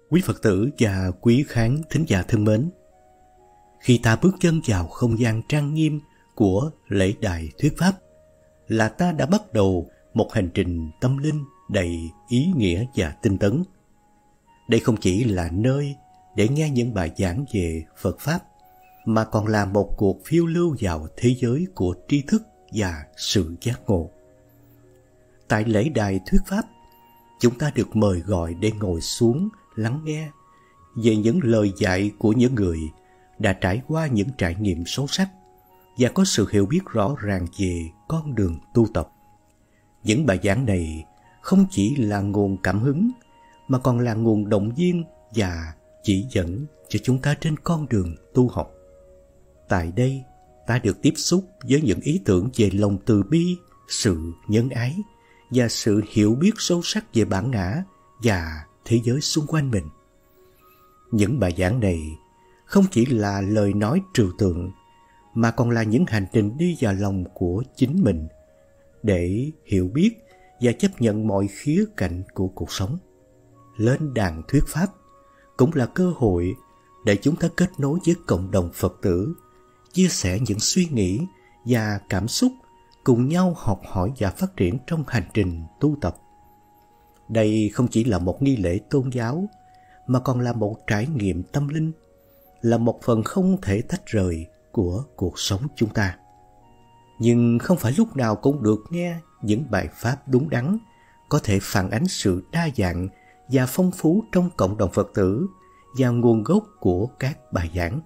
Quý Phật tử và quý khán thính giả thân mến, khi ta bước chân vào không gian trang nghiêm của lễ đài thuyết pháp là ta đã bắt đầu một hành trình tâm linh đầy ý nghĩa và tinh tấn. Đây không chỉ là nơi để nghe những bài giảng về Phật Pháp, mà còn là một cuộc phiêu lưu vào thế giới của tri thức và sự giác ngộ. Tại lễ đài thuyết pháp, chúng ta được mời gọi để ngồi xuống lắng nghe về những lời dạy của những người đã trải qua những trải nghiệm sâu sắc và có sự hiểu biết rõ ràng về con đường tu tập. Những bài giảng này không chỉ là nguồn cảm hứng, mà còn là nguồn động viên và chỉ dẫn cho chúng ta trên con đường tu học. Tại đây, ta được tiếp xúc với những ý tưởng về lòng từ bi, sự nhân ái và sự hiểu biết sâu sắc về bản ngã và thế giới xung quanh mình. Những bài giảng này không chỉ là lời nói trừu tượng, mà còn là những hành trình đi vào lòng của chính mình để hiểu biết và chấp nhận mọi khía cạnh của cuộc sống. Lên đàn thuyết pháp cũng là cơ hội để chúng ta kết nối với cộng đồng Phật tử, chia sẻ những suy nghĩ và cảm xúc, cùng nhau học hỏi và phát triển trong hành trình tu tập. Đây không chỉ là một nghi lễ tôn giáo, mà còn là một trải nghiệm tâm linh, là một phần không thể tách rời của cuộc sống chúng ta. Nhưng không phải lúc nào cũng được nghe những bài pháp đúng đắn, có thể phản ánh sự đa dạng và phong phú trong cộng đồng Phật tử và nguồn gốc của các bài giảng.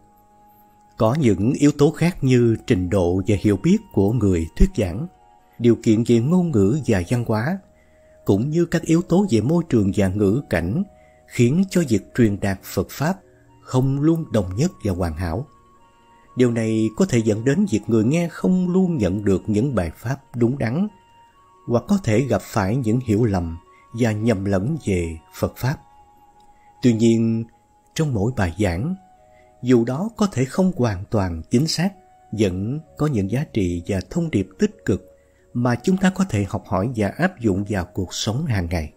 Có những yếu tố khác như trình độ và hiểu biết của người thuyết giảng, điều kiện về ngôn ngữ và văn hóa, cũng như các yếu tố về môi trường và ngữ cảnh, khiến cho việc truyền đạt Phật Pháp không luôn đồng nhất và hoàn hảo. Điều này có thể dẫn đến việc người nghe không luôn nhận được những bài pháp đúng đắn, hoặc có thể gặp phải những hiểu lầm và nhầm lẫn về Phật Pháp. Tuy nhiên, trong mỗi bài giảng, dù đó có thể không hoàn toàn chính xác, vẫn có những giá trị và thông điệp tích cực mà chúng ta có thể học hỏi và áp dụng vào cuộc sống hàng ngày.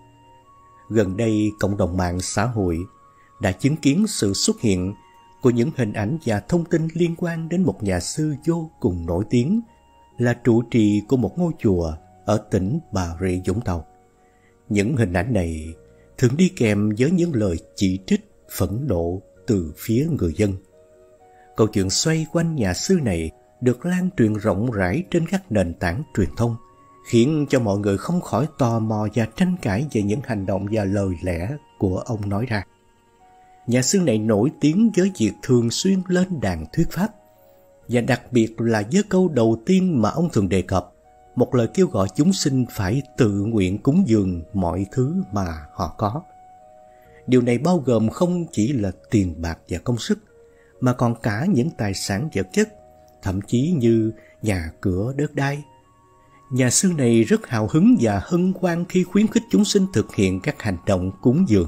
Gần đây, cộng đồng mạng xã hội đã chứng kiến sự xuất hiện của những hình ảnh và thông tin liên quan đến một nhà sư vô cùng nổi tiếng, là trụ trì của một ngôi chùa ở tỉnh Bà Rịa Vũng Tàu. Những hình ảnh này thường đi kèm với những lời chỉ trích, phẫn nộ từ phía người dân. Câu chuyện xoay quanh nhà sư này được lan truyền rộng rãi trên các nền tảng truyền thông, khiến cho mọi người không khỏi tò mò và tranh cãi về những hành động và lời lẽ của ông nói ra. Nhà sư này nổi tiếng với việc thường xuyên lên đàn thuyết pháp, và đặc biệt là với câu đầu tiên mà ông thường đề cập, một lời kêu gọi chúng sinh phải tự nguyện cúng dường mọi thứ mà họ có. Điều này bao gồm không chỉ là tiền bạc và công sức, mà còn cả những tài sản vật chất, thậm chí như nhà cửa đất đai. Nhà sư này rất hào hứng và hân hoan khi khuyến khích chúng sinh thực hiện các hành động cúng dường.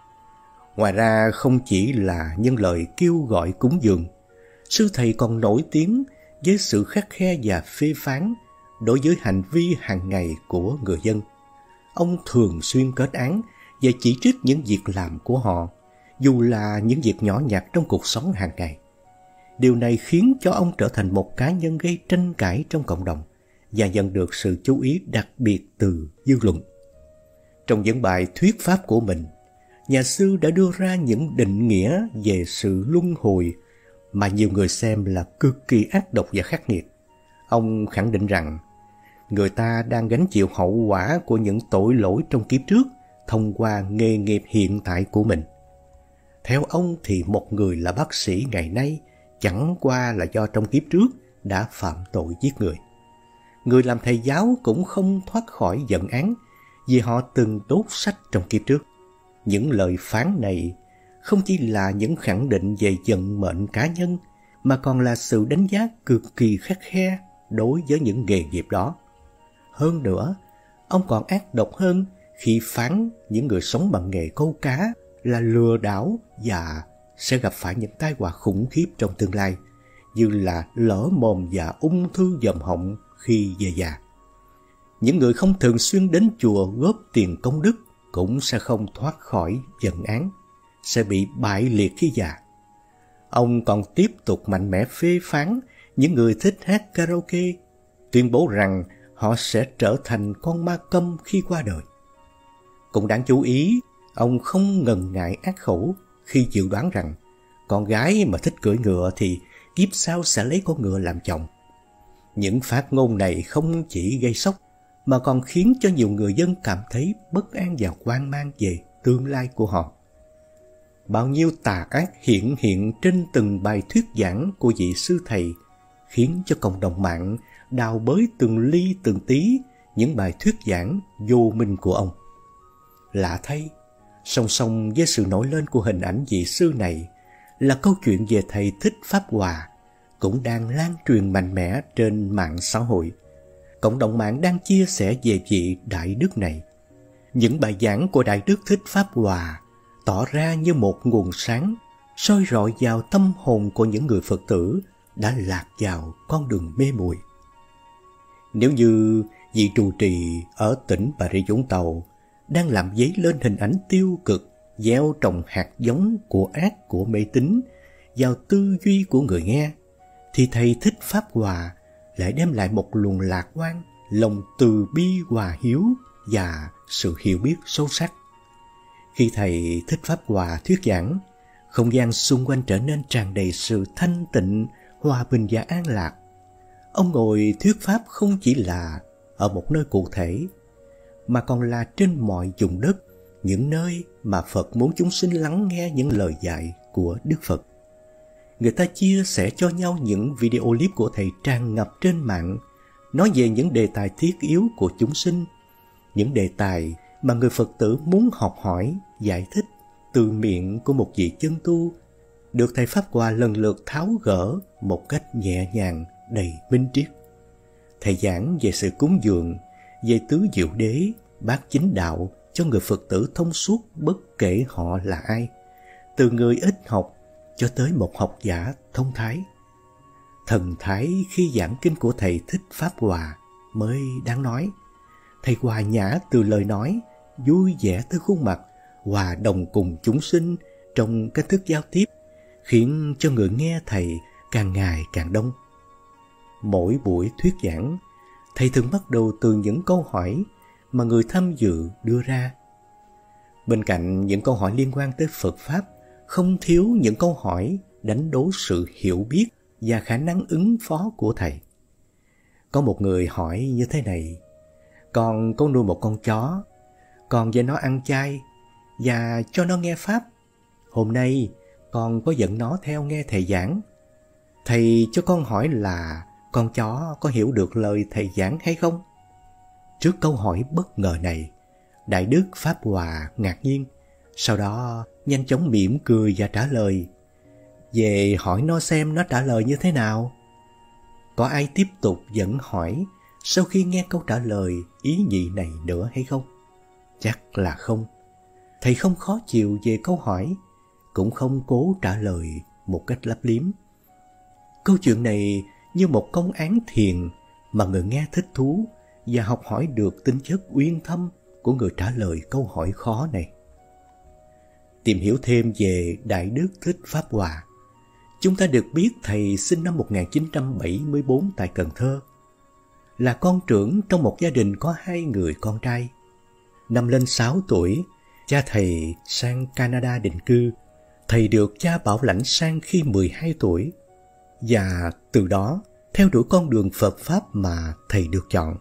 Ngoài ra, không chỉ là những lời kêu gọi cúng dường, sư thầy còn nổi tiếng với sự khắt khe và phê phán đối với hành vi hàng ngày của người dân. Ông thường xuyên kết án và chỉ trích những việc làm của họ, dù là những việc nhỏ nhặt trong cuộc sống hàng ngày. Điều này khiến cho ông trở thành một cá nhân gây tranh cãi trong cộng đồng và nhận được sự chú ý đặc biệt từ dư luận. Trong những bài thuyết pháp của mình, nhà sư đã đưa ra những định nghĩa về sự luân hồi mà nhiều người xem là cực kỳ ác độc và khắc nghiệt. Ông khẳng định rằng người ta đang gánh chịu hậu quả của những tội lỗi trong kiếp trước thông qua nghề nghiệp hiện tại của mình. Theo ông thì một người là bác sĩ ngày nay chẳng qua là do trong kiếp trước đã phạm tội giết người. Người làm thầy giáo cũng không thoát khỏi giận án vì họ từng đốt sách trong kiếp trước. Những lời phán này không chỉ là những khẳng định về vận mệnh cá nhân, mà còn là sự đánh giá cực kỳ khắt khe đối với những nghề nghiệp đó. Hơn nữa, ông còn ác độc hơn khi phán những người sống bằng nghề câu cá là lừa đảo và sẽ gặp phải những tai họa khủng khiếp trong tương lai, như là lở mồm và ung thư vòm họng khi về già. Những người không thường xuyên đến chùa góp tiền công đức cũng sẽ không thoát khỏi giận án. sẽ bị bại liệt khi già. Ông còn tiếp tục mạnh mẽ phê phán những người thích hát karaoke, tuyên bố rằng họ sẽ trở thành con ma câm khi qua đời. Cũng đáng chú ý, ông không ngần ngại ác khẩu khi dự đoán rằng con gái mà thích cưỡi ngựa thì kiếp sau sẽ lấy con ngựa làm chồng. Những phát ngôn này không chỉ gây sốc mà còn khiến cho nhiều người dân cảm thấy bất an và hoang mang về tương lai của họ. Bao nhiêu tà ác hiện trên từng bài thuyết giảng của vị sư thầy khiến cho cộng đồng mạng đào bới từng ly từng tí những bài thuyết giảng vô minh của ông. Lạ thay, song song với sự nổi lên của hình ảnh vị sư này là câu chuyện về thầy Thích Pháp Hòa cũng đang lan truyền mạnh mẽ trên mạng xã hội. Cộng đồng mạng đang chia sẻ về vị đại đức này. Những bài giảng của đại đức Thích Pháp Hòa tỏ ra như một nguồn sáng soi rọi vào tâm hồn của những người Phật tử đã lạc vào con đường mê muội. Nếu như vị trụ trì ở tỉnh Bà Rịa Vũng Tàu đang làm dấy lên hình ảnh tiêu cực, gieo trồng hạt giống của ác của mê tín vào tư duy của người nghe, thì thầy Thích Pháp Hòa lại đem lại một luồng lạc quan, lòng từ bi hòa hiếu và sự hiểu biết sâu sắc. Khi thầy Thích Pháp Hòa thuyết giảng, không gian xung quanh trở nên tràn đầy sự thanh tịnh, hòa bình và an lạc. Ông ngồi thuyết pháp không chỉ là ở một nơi cụ thể, mà còn là trên mọi vùng đất, những nơi mà Phật muốn chúng sinh lắng nghe những lời dạy của Đức Phật. Người ta chia sẻ cho nhau những video clip của thầy tràn ngập trên mạng, nói về những đề tài thiết yếu của chúng sinh, những đề tài mà người Phật tử muốn học hỏi, giải thích từ miệng của một vị chân tu, được thầy Pháp Hòa lần lượt tháo gỡ một cách nhẹ nhàng, đầy minh triết. Thầy giảng về sự cúng dường, về tứ diệu đế, bát chính đạo cho người Phật tử thông suốt bất kể họ là ai, từ người ít học cho tới một học giả thông thái. Thần thái khi giảng kinh của thầy Thích Pháp Hòa mới đáng nói. Thầy hòa nhã từ lời nói, vui vẻ tới khuôn mặt, hòa đồng cùng chúng sinh trong cách thức giao tiếp, khiến cho người nghe thầy càng ngày càng đông. Mỗi buổi thuyết giảng, thầy thường bắt đầu từ những câu hỏi mà người tham dự đưa ra. Bên cạnh những câu hỏi liên quan tới Phật Pháp, không thiếu những câu hỏi đánh đố sự hiểu biết và khả năng ứng phó của thầy. Có một người hỏi như thế này: con có nuôi một con chó, con dạy nó ăn chay và cho nó nghe Pháp. Hôm nay con có dẫn nó theo nghe thầy giảng. Thầy cho con hỏi là con chó có hiểu được lời thầy giảng hay không? Trước câu hỏi bất ngờ này, Đại đức Pháp Hòa ngạc nhiên, sau đó nhanh chóng mỉm cười và trả lời: về hỏi nó xem nó trả lời như thế nào. Có ai tiếp tục dẫn hỏi sau khi nghe câu trả lời ý nhị này nữa hay không? Chắc là không. Thầy không khó chịu về câu hỏi, cũng không cố trả lời một cách lấp liếm. Câu chuyện này như một công án thiền mà người nghe thích thú và học hỏi được tính chất uyên thâm của người trả lời câu hỏi khó này. Tìm hiểu thêm về Đại đức Thích Pháp Hòa, chúng ta được biết thầy sinh năm 1974 tại Cần Thơ. Là con trưởng trong một gia đình có 2 người con trai. Năm lên 6 tuổi, cha thầy sang Canada định cư. Thầy được cha bảo lãnh sang khi 12 tuổi. Và từ đó, theo đuổi con đường Phật Pháp mà thầy được chọn.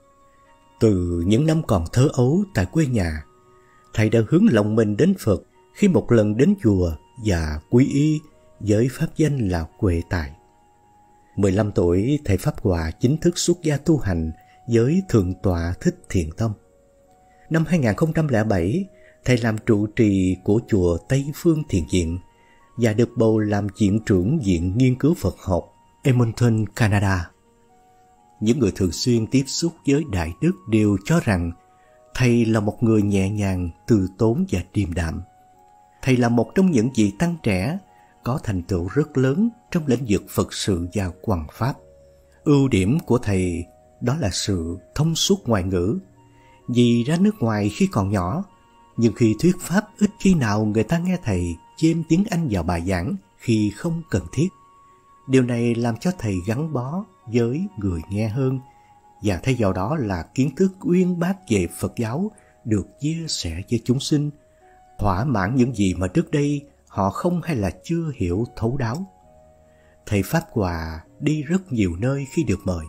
Từ những năm còn thơ ấu tại quê nhà, thầy đã hướng lòng mình đến Phật khi một lần đến chùa và quy y với pháp danh là Huệ Tài. 15 tuổi, thầy Pháp Hòa chính thức xuất gia tu hành với Thượng tọa Thích Thiện Tâm. Năm 2007, thầy làm trụ trì của chùa Tây Phương Thiền Viện và được bầu làm viện trưởng Viện Nghiên cứu Phật học Edmonton, Canada. Những người thường xuyên tiếp xúc với Đại đức đều cho rằng thầy là một người nhẹ nhàng, từ tốn và điềm đạm. Thầy là một trong những vị tăng trẻ có thành tựu rất lớn trong lĩnh vực Phật sự và hoằng pháp. Ưu điểm của thầy đó là sự thông suốt ngoại ngữ. Vì ra nước ngoài khi còn nhỏ, Nhưng khi thuyết pháp, ít khi nào người ta nghe thầy chêm tiếng Anh vào bài giảng khi không cần thiết. Điều này làm cho thầy gắn bó với người nghe hơn, và thay vào đó là kiến thức uyên bác về Phật giáo được chia sẻ với chúng sinh, thỏa mãn những gì mà trước đây họ không hay là chưa hiểu thấu đáo. Thầy Pháp Hòa đi rất nhiều nơi khi được mời.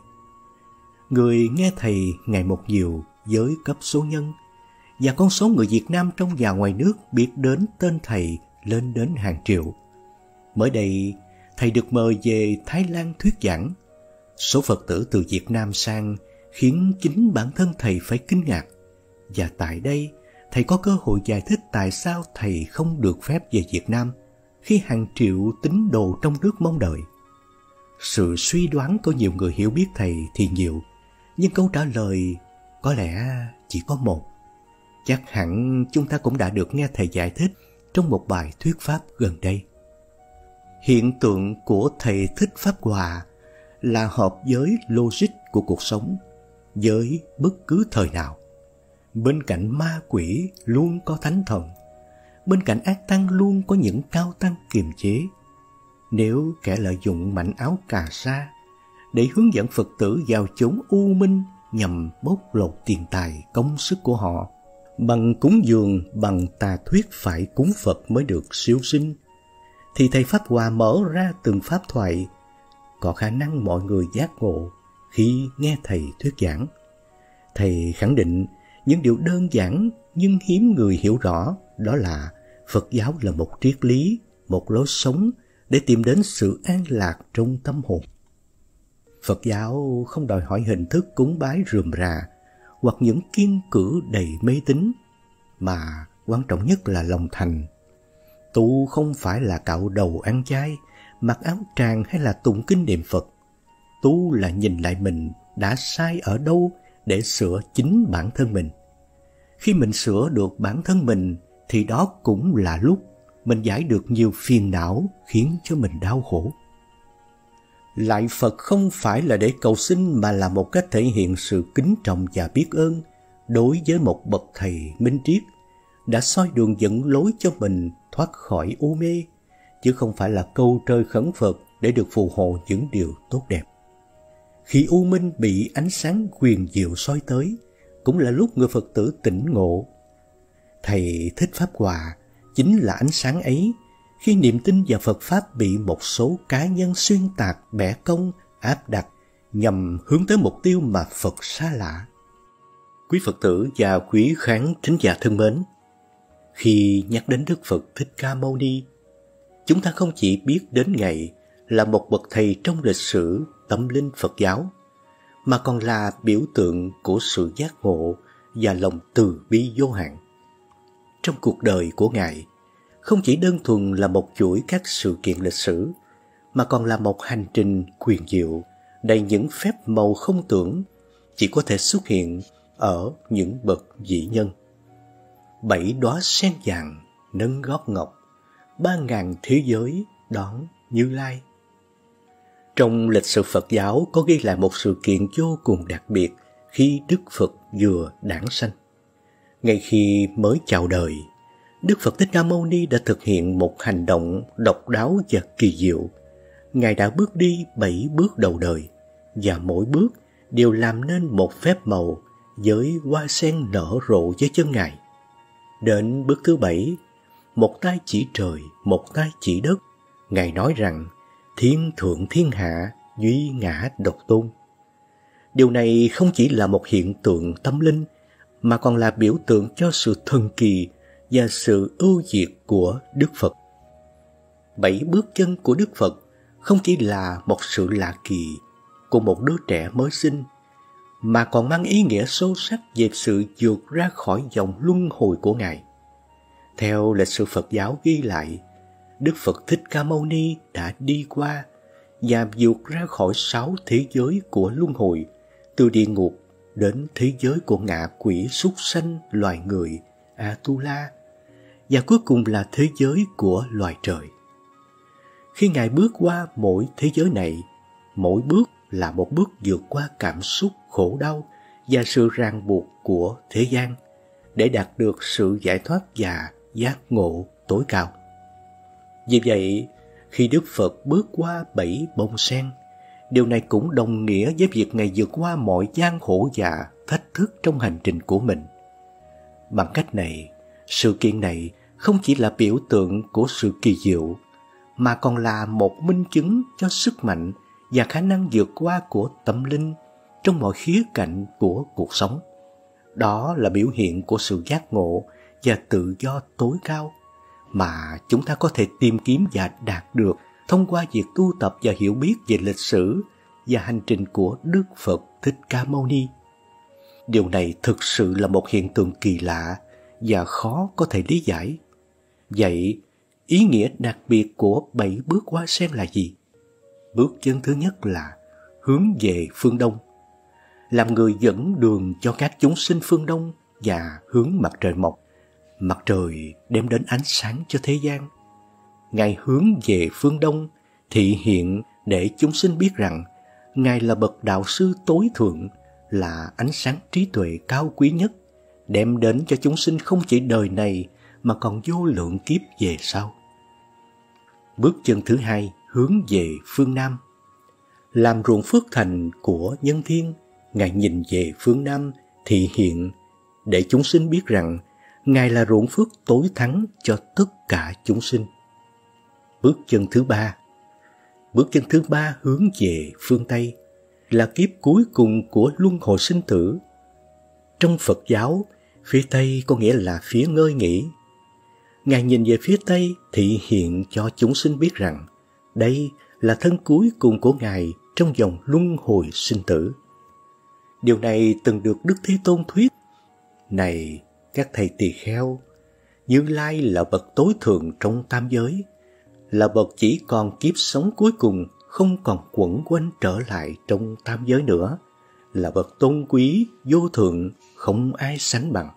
Người nghe thầy ngày một nhiều với cấp số nhân, và con số người Việt Nam trong và ngoài nước biết đến tên thầy lên đến hàng triệu. Mới đây, thầy được mời về Thái Lan thuyết giảng. Số Phật tử từ Việt Nam sang khiến chính bản thân thầy phải kinh ngạc. Và tại đây, thầy có cơ hội giải thích tại sao thầy không được phép về Việt Nam khi hàng triệu tín đồ trong nước mong đợi. Sự suy đoán của nhiều người hiểu biết thầy thì nhiều, nhưng câu trả lời có lẽ chỉ có một. Chắc hẳn chúng ta cũng đã được nghe thầy giải thích trong một bài thuyết pháp gần đây. Hiện tượng của thầy Thích Pháp Hòa là hợp với logic của cuộc sống, với bất cứ thời nào. Bên cạnh ma quỷ luôn có thánh thần, bên cạnh ác tăng luôn có những cao tăng kiềm chế. Nếu kẻ lợi dụng mảnh áo cà sa để hướng dẫn Phật tử vào chốn u minh nhằm bóc lột tiền tài công sức của họ, bằng cúng dường, bằng tà thuyết phải cúng Phật mới được siêu sinh, thì thầy Pháp Hòa mở ra từng pháp thoại, có khả năng mọi người giác ngộ khi nghe thầy thuyết giảng. Thầy khẳng định những điều đơn giản nhưng hiếm người hiểu rõ, đó là Phật giáo là một triết lý, một lối sống để tìm đến sự an lạc trong tâm hồn. Phật giáo không đòi hỏi hình thức cúng bái rườm rà hoặc những kiêng cữ đầy mê tín, mà quan trọng nhất là lòng thành. Tu không phải là cạo đầu ăn chay, mặc áo tràng hay là tụng kinh niệm Phật. Tu là nhìn lại mình đã sai ở đâu để sửa chính bản thân mình. Khi mình sửa được bản thân mình thì đó cũng là lúc mình giải được nhiều phiền não khiến cho mình đau khổ. Lại Phật không phải là để cầu xin, mà là một cách thể hiện sự kính trọng và biết ơn đối với một bậc thầy minh triết đã soi đường dẫn lối cho mình thoát khỏi u mê, chứ không phải là câu trời khấn Phật để được phù hộ những điều tốt đẹp. Khi u minh bị ánh sáng huyền diệu soi tới, cũng là lúc người Phật tử tỉnh ngộ. Thầy Thích Pháp Hòa chính là ánh sáng ấy, khi niềm tin vào Phật Pháp bị một số cá nhân xuyên tạc, bẻ cong, áp đặt nhằm hướng tới mục tiêu mà Phật xa lạ. Quý Phật tử và quý khán thính giả thân mến, khi nhắc đến Đức Phật Thích Ca Mâu Ni, chúng ta không chỉ biết đến Ngài là một bậc thầy trong lịch sử tâm linh Phật giáo, mà còn là biểu tượng của sự giác ngộ và lòng từ bi vô hạn. Trong cuộc đời của Ngài, không chỉ đơn thuần là một chuỗi các sự kiện lịch sử, mà còn là một hành trình huyền diệu đầy những phép màu không tưởng, chỉ có thể xuất hiện ở những bậc vĩ nhân. 7 đóa sen vàng nâng gót ngọc, 3.000 thế giới đón Như Lai. Trong lịch sử Phật giáo có ghi lại một sự kiện vô cùng đặc biệt khi Đức Phật vừa đản sanh. Ngay khi mới chào đời, Đức Phật Thích Ca Mâu Ni đã thực hiện một hành động độc đáo và kỳ diệu. Ngài đã bước đi 7 bước đầu đời, và mỗi bước đều làm nên một phép màu với hoa sen nở rộ dưới chân Ngài. Đến bước thứ 7, một tay chỉ trời, một tay chỉ đất, Ngài nói rằng thiên thượng thiên hạ, duy ngã độc tôn. Điều này không chỉ là một hiện tượng tâm linh, mà còn là biểu tượng cho sự thần kỳ và sự ưu việt của Đức Phật. 7 bước chân của Đức Phật không chỉ là một sự lạ kỳ của một đứa trẻ mới sinh, mà còn mang ý nghĩa sâu sắc về sự vượt ra khỏi dòng luân hồi của Ngài. Theo lịch sử Phật giáo ghi lại, Đức Phật Thích Ca Mâu Ni đã đi qua và vượt ra khỏi 6 thế giới của luân hồi, từ địa ngục đến thế giới của ngạ quỷ, súc sanh, loài người, Atula, và cuối cùng là thế giới của loài trời. Khi Ngài bước qua mỗi thế giới này, mỗi bước là một bước vượt qua cảm xúc khổ đau và sự ràng buộc của thế gian, để đạt được sự giải thoát và giác ngộ tối cao. Vì vậy, khi Đức Phật bước qua 7 bông sen, điều này cũng đồng nghĩa với việc Ngài vượt qua mọi gian khổ và thách thức trong hành trình của mình. Bằng cách này, sự kiện này không chỉ là biểu tượng của sự kỳ diệu, mà còn là một minh chứng cho sức mạnh và khả năng vượt qua của tâm linh trong mọi khía cạnh của cuộc sống. Đó là biểu hiện của sự giác ngộ và tự do tối cao mà chúng ta có thể tìm kiếm và đạt được thông qua việc tu tập và hiểu biết về lịch sử và hành trình của Đức Phật Thích Ca Mâu Ni. Điều này thực sự là một hiện tượng kỳ lạ và khó có thể lý giải. Vậy, ý nghĩa đặc biệt của 7 bước hoa sen là gì? Bước chân thứ nhất là hướng về phương Đông, làm người dẫn đường cho các chúng sinh phương Đông và hướng mặt trời mọc. Mặt trời đem đến ánh sáng cho thế gian. Ngài hướng về phương Đông, thị hiện để chúng sinh biết rằng Ngài là bậc đạo sư tối thượng, là ánh sáng trí tuệ cao quý nhất, đem đến cho chúng sinh không chỉ đời này mà còn vô lượng kiếp về sau. Bước chân thứ hai, hướng về phương Nam. Làm ruộng phước thành của nhân thiên, Ngài nhìn về phương Nam, thị hiện để chúng sinh biết rằng Ngài là ruộng phước tối thắng cho tất cả chúng sinh. Bước chân thứ ba. Bước chân thứ ba hướng về phương Tây, là kiếp cuối cùng của luân hồi sinh tử. Trong Phật giáo, phía Tây có nghĩa là phía ngơi nghỉ. Ngài nhìn về phía Tây thị hiện cho chúng sinh biết rằng đây là thân cuối cùng của Ngài trong vòng luân hồi sinh tử. Điều này từng được Đức Thế Tôn thuyết. Này các thầy tỳ kheo, Như Lai là bậc tối thượng trong tam giới, là bậc chỉ còn kiếp sống cuối cùng, không còn quẩn quanh trở lại trong tam giới nữa, là bậc tôn quý, vô thượng, không ai sánh bằng.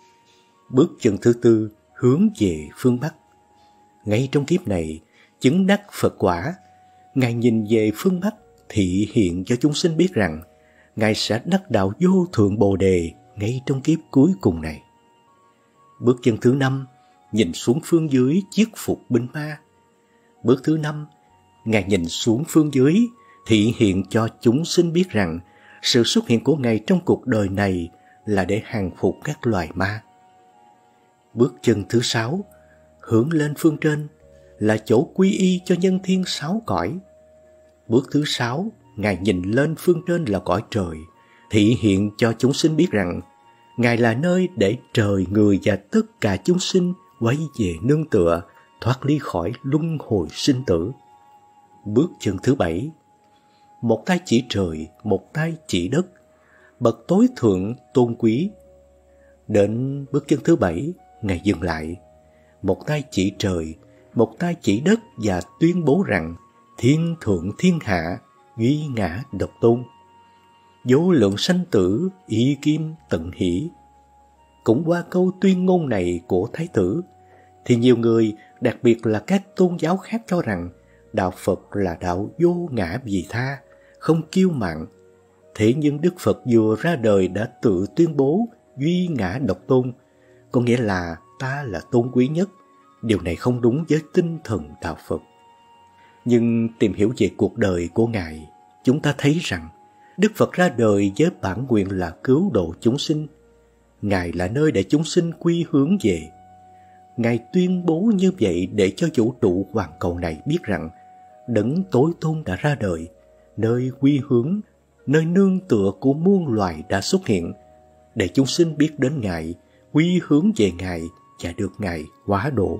Bước chân thứ tư, hướng về phương Bắc. Ngay trong kiếp này, chứng đắc Phật quả, Ngài nhìn về phương Bắc, thị hiện cho chúng sinh biết rằng Ngài sẽ đắc đạo vô thượng Bồ Đề ngay trong kiếp cuối cùng này. Bước chân thứ năm, nhìn xuống phương dưới chiết phục binh ma. Bước thứ năm, Ngài nhìn xuống phương dưới, thị hiện cho chúng sinh biết rằng sự xuất hiện của Ngài trong cuộc đời này là để hàng phục các loài ma. Bước chân thứ sáu, hướng lên phương trên, là chỗ quy y cho nhân thiên sáu cõi. Bước thứ sáu, Ngài nhìn lên phương trên là cõi trời, thị hiện cho chúng sinh biết rằng Ngài là nơi để trời, người và tất cả chúng sinh quay về nương tựa, thoát ly khỏi luân hồi sinh tử. Bước chân thứ bảy, một tay chỉ trời, một tay chỉ đất, bậc tối thượng tôn quý. Đến bước chân thứ bảy, Ngài dừng lại, một tay chỉ trời, một tay chỉ đất và tuyên bố rằng thiên thượng thiên hạ, duy ngã độc tôn, vô lượng sanh tử, y kim tận hỷ. Cũng qua câu tuyên ngôn này của Thái tử, thì nhiều người, đặc biệt là các tôn giáo khác cho rằng đạo Phật là đạo vô ngã vị tha, không kiêu mạn. Thế nhưng Đức Phật vừa ra đời đã tự tuyên bố duy ngã độc tôn, có nghĩa là ta là tôn quý nhất. Điều này không đúng với tinh thần đạo Phật. Nhưng tìm hiểu về cuộc đời của Ngài, chúng ta thấy rằng Đức Phật ra đời với bản nguyện là cứu độ chúng sinh. Ngài là nơi để chúng sinh quy hướng về. Ngài tuyên bố như vậy để cho vũ trụ hoàn cầu này biết rằng Đấng tối tôn đã ra đời, nơi quy hướng, nơi nương tựa của muôn loài đã xuất hiện, để chúng sinh biết đến Ngài, quy hướng về Ngài và được Ngài hóa độ.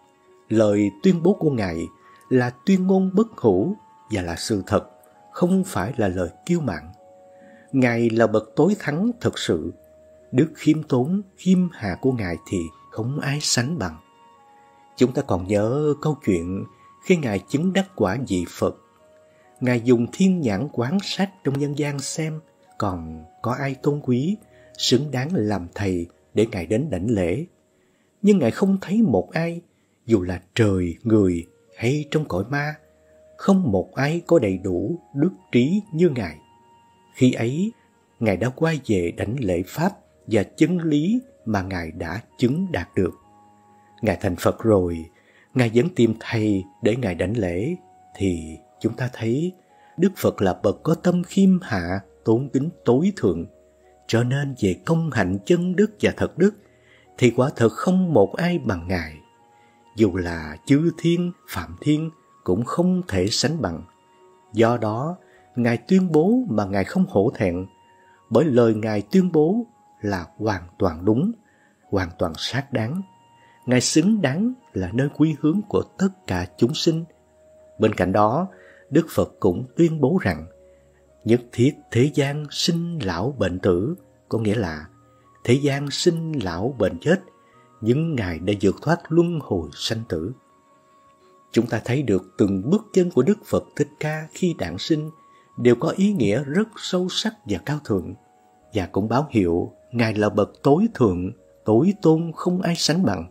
Lời tuyên bố của Ngài là tuyên ngôn bất hủ và là sự thật, không phải là lời kiêu mạn. Ngài là bậc tối thắng thật sự. Đức khiêm tốn, khiêm hạ của Ngài thì không ai sánh bằng. Chúng ta còn nhớ câu chuyện khi Ngài chứng đắc quả vị Phật. Ngài dùng thiên nhãn quan sát trong nhân gian xem còn có ai tôn quý, xứng đáng làm thầy để Ngài đến đảnh lễ. Nhưng Ngài không thấy một ai, dù là trời, người hay trong cõi ma, không một ai có đầy đủ đức trí như Ngài. Khi ấy, Ngài đã quay về đảnh lễ Pháp và chân lý mà Ngài đã chứng đạt được. Ngài thành Phật rồi, Ngài vẫn tìm Thầy để Ngài đảnh lễ, thì chúng ta thấy Đức Phật là bậc có tâm khiêm hạ, tôn kính tối thượng. Cho nên về công hạnh chân đức và thật đức, thì quả thật không một ai bằng Ngài. Dù là chư thiên, phạm thiên cũng không thể sánh bằng. Do đó, Ngài tuyên bố mà Ngài không hổ thẹn, bởi lời Ngài tuyên bố là hoàn toàn đúng, hoàn toàn xác đáng. Ngài xứng đáng là nơi quy hướng của tất cả chúng sinh. Bên cạnh đó, Đức Phật cũng tuyên bố rằng nhất thiết thế gian sinh lão bệnh tử, có nghĩa là thế gian sinh lão bệnh chết, nhưng Ngài đã vượt thoát luân hồi sanh tử. Chúng ta thấy được từng bước chân của Đức Phật Thích Ca khi đản sinh đều có ý nghĩa rất sâu sắc và cao thượng, và cũng báo hiệu Ngài là bậc tối thượng, tối tôn không ai sánh bằng.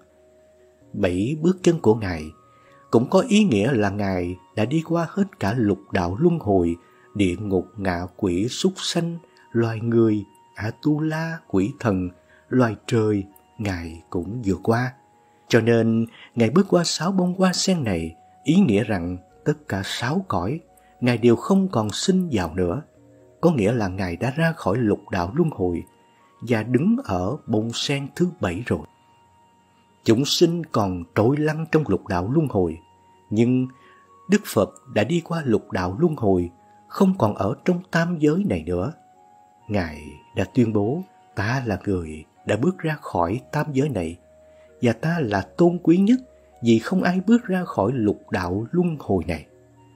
7 bước chân của Ngài cũng có ý nghĩa là Ngài đã đi qua hết cả lục đạo luân hồi, địa ngục, ngạ quỷ, súc sanh, loài người, Atula, quỷ thần, loài trời, Ngài cũng vượt qua. Cho nên, Ngài bước qua 6 bông hoa sen này, ý nghĩa rằng tất cả 6 cõi, Ngài đều không còn sinh vào nữa. Có nghĩa là Ngài đã ra khỏi lục đạo luân hồi và đứng ở bông sen thứ 7 rồi. Chúng sinh còn trôi lăn trong lục đạo luân hồi, nhưng Đức Phật đã đi qua lục đạo luân hồi, không còn ở trong tam giới này nữa. Ngài đã tuyên bố, ta là người đã bước ra khỏi tam giới này, và ta là tôn quý nhất vì không ai bước ra khỏi lục đạo luân hồi này.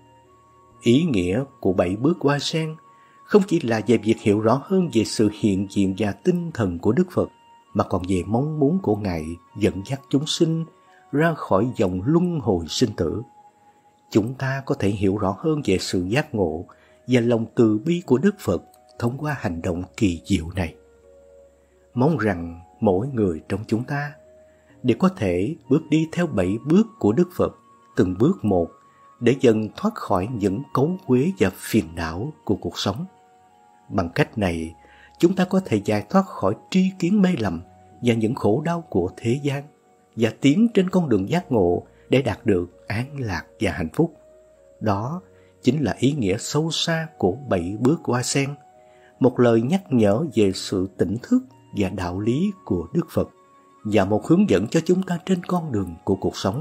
Ý nghĩa của 7 bước hoa sen không chỉ là về việc hiểu rõ hơn về sự hiện diện và tinh thần của Đức Phật, mà còn về mong muốn của Ngài dẫn dắt chúng sinh ra khỏi dòng luân hồi sinh tử. Chúng ta có thể hiểu rõ hơn về sự giác ngộ và lòng từ bi của Đức Phật thông qua hành động kỳ diệu này. Mong rằng mỗi người trong chúng ta đều có thể bước đi theo 7 bước của Đức Phật, từng bước một, để dần thoát khỏi những cấu uế và phiền não của cuộc sống. Bằng cách này, chúng ta có thể giải thoát khỏi tri kiến mê lầm và những khổ đau của thế gian, và tiến trên con đường giác ngộ để đạt được an lạc và hạnh phúc. Đó chính là ý nghĩa sâu xa của 7 bước hoa sen, một lời nhắc nhở về sự tỉnh thức và đạo lý của Đức Phật, và một hướng dẫn cho chúng ta trên con đường của cuộc sống.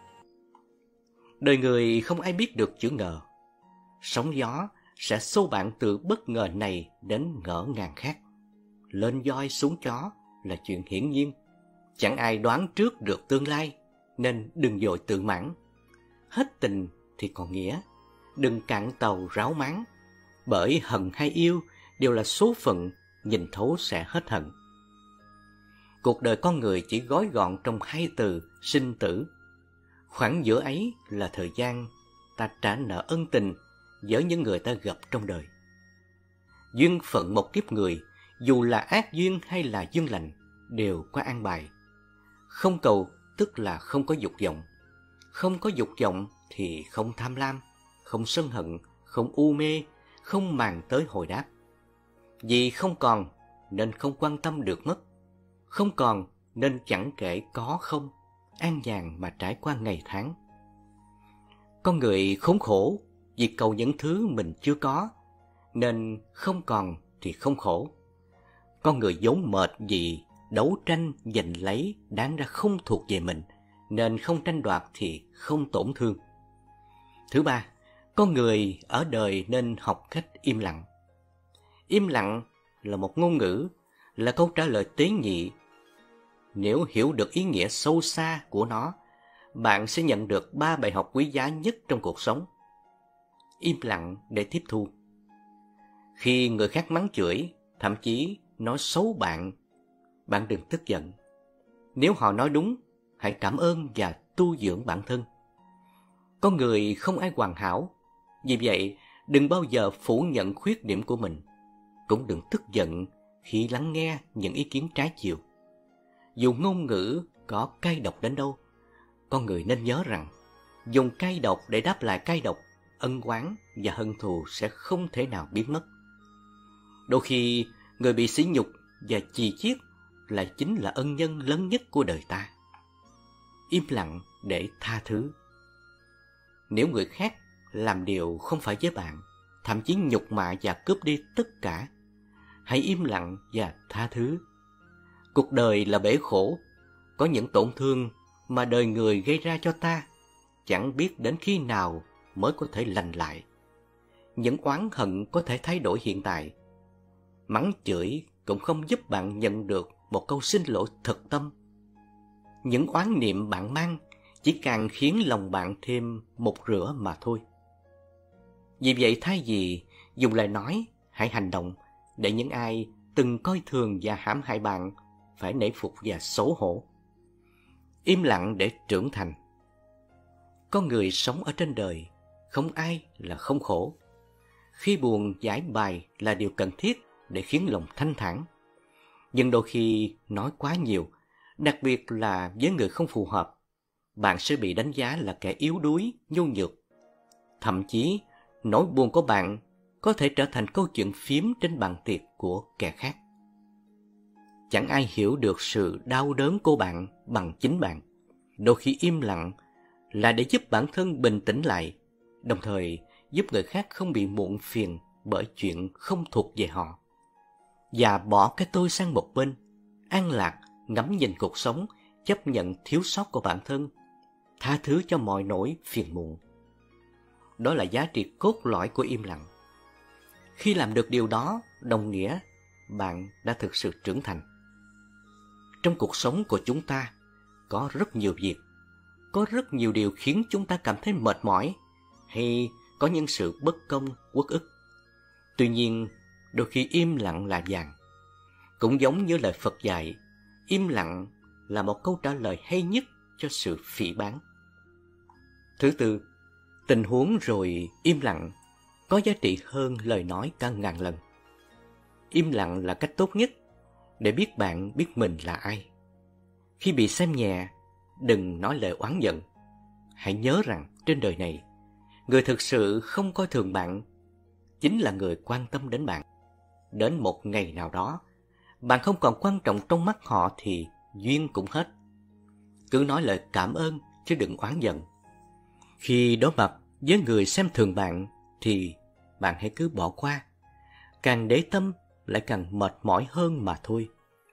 Đời người không ai biết được chữ ngờ. Sóng gió sẽ xô bạn từ bất ngờ này đến ngỡ ngàng khác. Lên voi xuống chó là chuyện hiển nhiên. Chẳng ai đoán trước được tương lai, nên đừng vội tự mãn. Hết tình thì còn nghĩa, đừng cạn tàu ráo máng. Bởi hận hay yêu đều là số phận, nhìn thấu sẽ hết hận. Cuộc đời con người chỉ gói gọn trong 2 từ sinh tử. Khoảng giữa ấy là thời gian ta trả nợ ân tình với những người ta gặp trong đời. Duyên phận một kiếp người, dù là ác duyên hay là duyên lành, đều có an bài. Không cầu tức là không có dục vọng. Không có dục vọng thì không tham lam, không sân hận, không u mê, không màng tới hồi đáp. Vì không còn nên không quan tâm được mất. Không còn nên chẳng kể có không, an nhàn mà trải qua ngày tháng. Con người khốn khổ vì cầu những thứ mình chưa có, nên không còn thì không khổ. Con người vốn mệt vì đấu tranh giành lấy đáng ra không thuộc về mình, nên không tranh đoạt thì không tổn thương. Thứ ba, con người ở đời nên học cách im lặng. Im lặng là một ngôn ngữ, là câu trả lời tế nhị. Nếu hiểu được ý nghĩa sâu xa của nó, bạn sẽ nhận được 3 bài học quý giá nhất trong cuộc sống. Im lặng để tiếp thu. Khi người khác mắng chửi, thậm chí nói xấu bạn, bạn đừng tức giận. Nếu họ nói đúng, hãy cảm ơn và tu dưỡng bản thân. Con người không ai hoàn hảo, vì vậy đừng bao giờ phủ nhận khuyết điểm của mình. Cũng đừng tức giận khi lắng nghe những ý kiến trái chiều. Dù ngôn ngữ có cay độc đến đâu, con người nên nhớ rằng dùng cay độc để đáp lại cay độc, ân oán và hận thù sẽ không thể nào biến mất. Đôi khi người bị sỉ nhục và chì chiết là chính là ân nhân lớn nhất của đời ta. Im lặng để tha thứ. Nếu người khác làm điều không phải với bạn, thậm chí nhục mạ và cướp đi tất cả, hãy im lặng và tha thứ. Cuộc đời là bể khổ, có những tổn thương mà đời người gây ra cho ta, chẳng biết đến khi nào mới có thể lành lại. Những oán hận có thể thay đổi hiện tại. Mắng chửi cũng không giúp bạn nhận được một câu xin lỗi thật tâm. Những oán niệm bạn mang chỉ càng khiến lòng bạn thêm một rửa mà thôi. Vì vậy thay vì dùng lời nói, hãy hành động để những ai từng coi thường và hãm hại bạn phải nể phục và xấu hổ. Im lặng để trưởng thành. Con người sống ở trên đời, không ai là không khổ. Khi buồn, giải bày là điều cần thiết để khiến lòng thanh thản. Nhưng đôi khi nói quá nhiều, đặc biệt là với người không phù hợp, bạn sẽ bị đánh giá là kẻ yếu đuối, nhu nhược. Thậm chí, nỗi buồn của bạn có thể trở thành câu chuyện phiếm trên bàn tiệc của kẻ khác. Chẳng ai hiểu được sự đau đớn của bạn bằng chính bạn. Đôi khi im lặng là để giúp bản thân bình tĩnh lại, đồng thời giúp người khác không bị muộn phiền bởi chuyện không thuộc về họ. Và bỏ cái tôi sang một bên, an lạc, ngắm nhìn cuộc sống, chấp nhận thiếu sót của bản thân, tha thứ cho mọi nỗi phiền muộn. Đó là giá trị cốt lõi của im lặng. Khi làm được điều đó, đồng nghĩa bạn đã thực sự trưởng thành. Trong cuộc sống của chúng ta, có rất nhiều việc, có rất nhiều điều khiến chúng ta cảm thấy mệt mỏi, hay có những sự bất công, uất ức. Tuy nhiên, đôi khi im lặng là vàng. Cũng giống như lời Phật dạy, im lặng là một câu trả lời hay nhất cho sự phỉ báng. Thứ tư, tình huống rồi im lặng có giá trị hơn lời nói cả ngàn lần. Im lặng là cách tốt nhất để biết bạn biết mình là ai. Khi bị xem nhẹ, đừng nói lời oán giận. Hãy nhớ rằng trên đời này, người thực sự không coi thường bạn chính là người quan tâm đến bạn. Đến một ngày nào đó, bạn không còn quan trọng trong mắt họ thì duyên cũng hết. Cứ nói lời cảm ơn chứ đừng oán giận. Khi đối mặt với người xem thường bạn thì bạn hãy cứ bỏ qua. Càng để tâm lại càng mệt mỏi hơn mà thôi.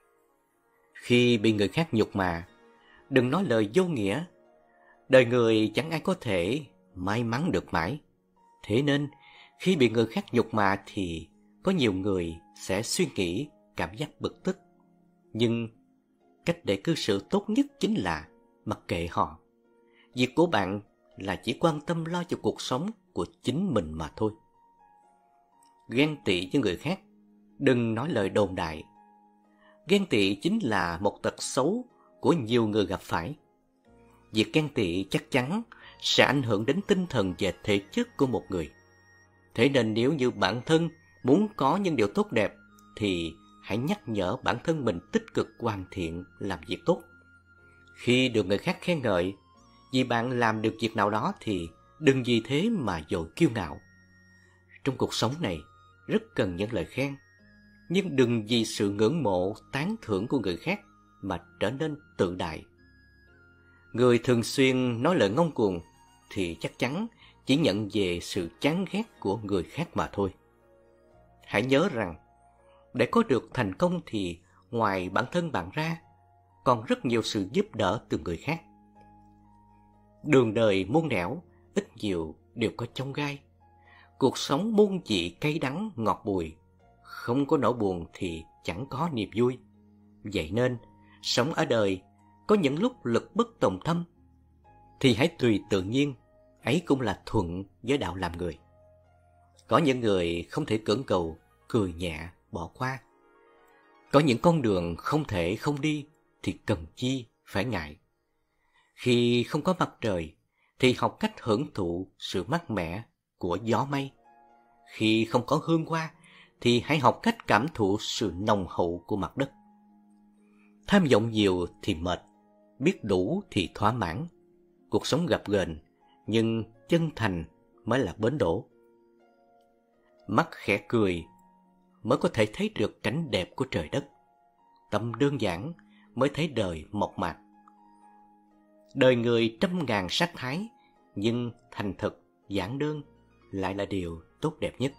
Khi bị người khác nhục mạ, đừng nói lời vô nghĩa. Đời người chẳng ai có thể may mắn được mãi. Thế nên, khi bị người khác nhục mạ thì có nhiều người sẽ suy nghĩ cảm giác bực tức. Nhưng cách để cư xử tốt nhất chính là mặc kệ họ. Việc của bạn là chỉ quan tâm lo cho cuộc sống của chính mình mà thôi. Ghen tị với người khác, đừng nói lời đồn đại. Ghen tị chính là một tật xấu của nhiều người gặp phải. Việc ghen tị chắc chắn sẽ ảnh hưởng đến tinh thần và thể chất của một người. Thế nên nếu như bản thân muốn có những điều tốt đẹp thì hãy nhắc nhở bản thân mình tích cực hoàn thiện làm việc tốt. Khi được người khác khen ngợi vì bạn làm được việc nào đó thì đừng vì thế mà dội kiêu ngạo. Trong cuộc sống này rất cần những lời khen, nhưng đừng vì sự ngưỡng mộ, tán thưởng của người khác mà trở nên tự đại. Người thường xuyên nói lời ngông cuồng thì chắc chắn chỉ nhận về sự chán ghét của người khác mà thôi. Hãy nhớ rằng, để có được thành công thì ngoài bản thân bạn ra, còn rất nhiều sự giúp đỡ từ người khác. Đường đời muôn nẻo, ít nhiều đều có chông gai. Cuộc sống muôn vị cay đắng ngọt bùi, không có nỗi buồn thì chẳng có niềm vui. Vậy nên, sống ở đời, có những lúc lực bất tòng tâm, thì hãy tùy tự nhiên, ấy cũng là thuận với đạo làm người. Có những người không thể cưỡng cầu, cười nhẹ, bỏ qua. Có những con đường không thể không đi, thì cần chi phải ngại. Khi không có mặt trời, thì học cách hưởng thụ sự mát mẻ của gió mây. Khi không có hương hoa, thì hãy học cách cảm thụ sự nồng hậu của mặt đất. Tham vọng nhiều thì mệt, biết đủ thì thỏa mãn. Cuộc sống gập ghềnh, nhưng chân thành mới là bến đỗ. Mắt khẽ cười mới có thể thấy được cảnh đẹp của trời đất. tâm đơn giản mới thấy đời mộc mạc. Đời người trăm ngàn sắc thái, nhưng thành thực, giản đơn lại là điều tốt đẹp nhất.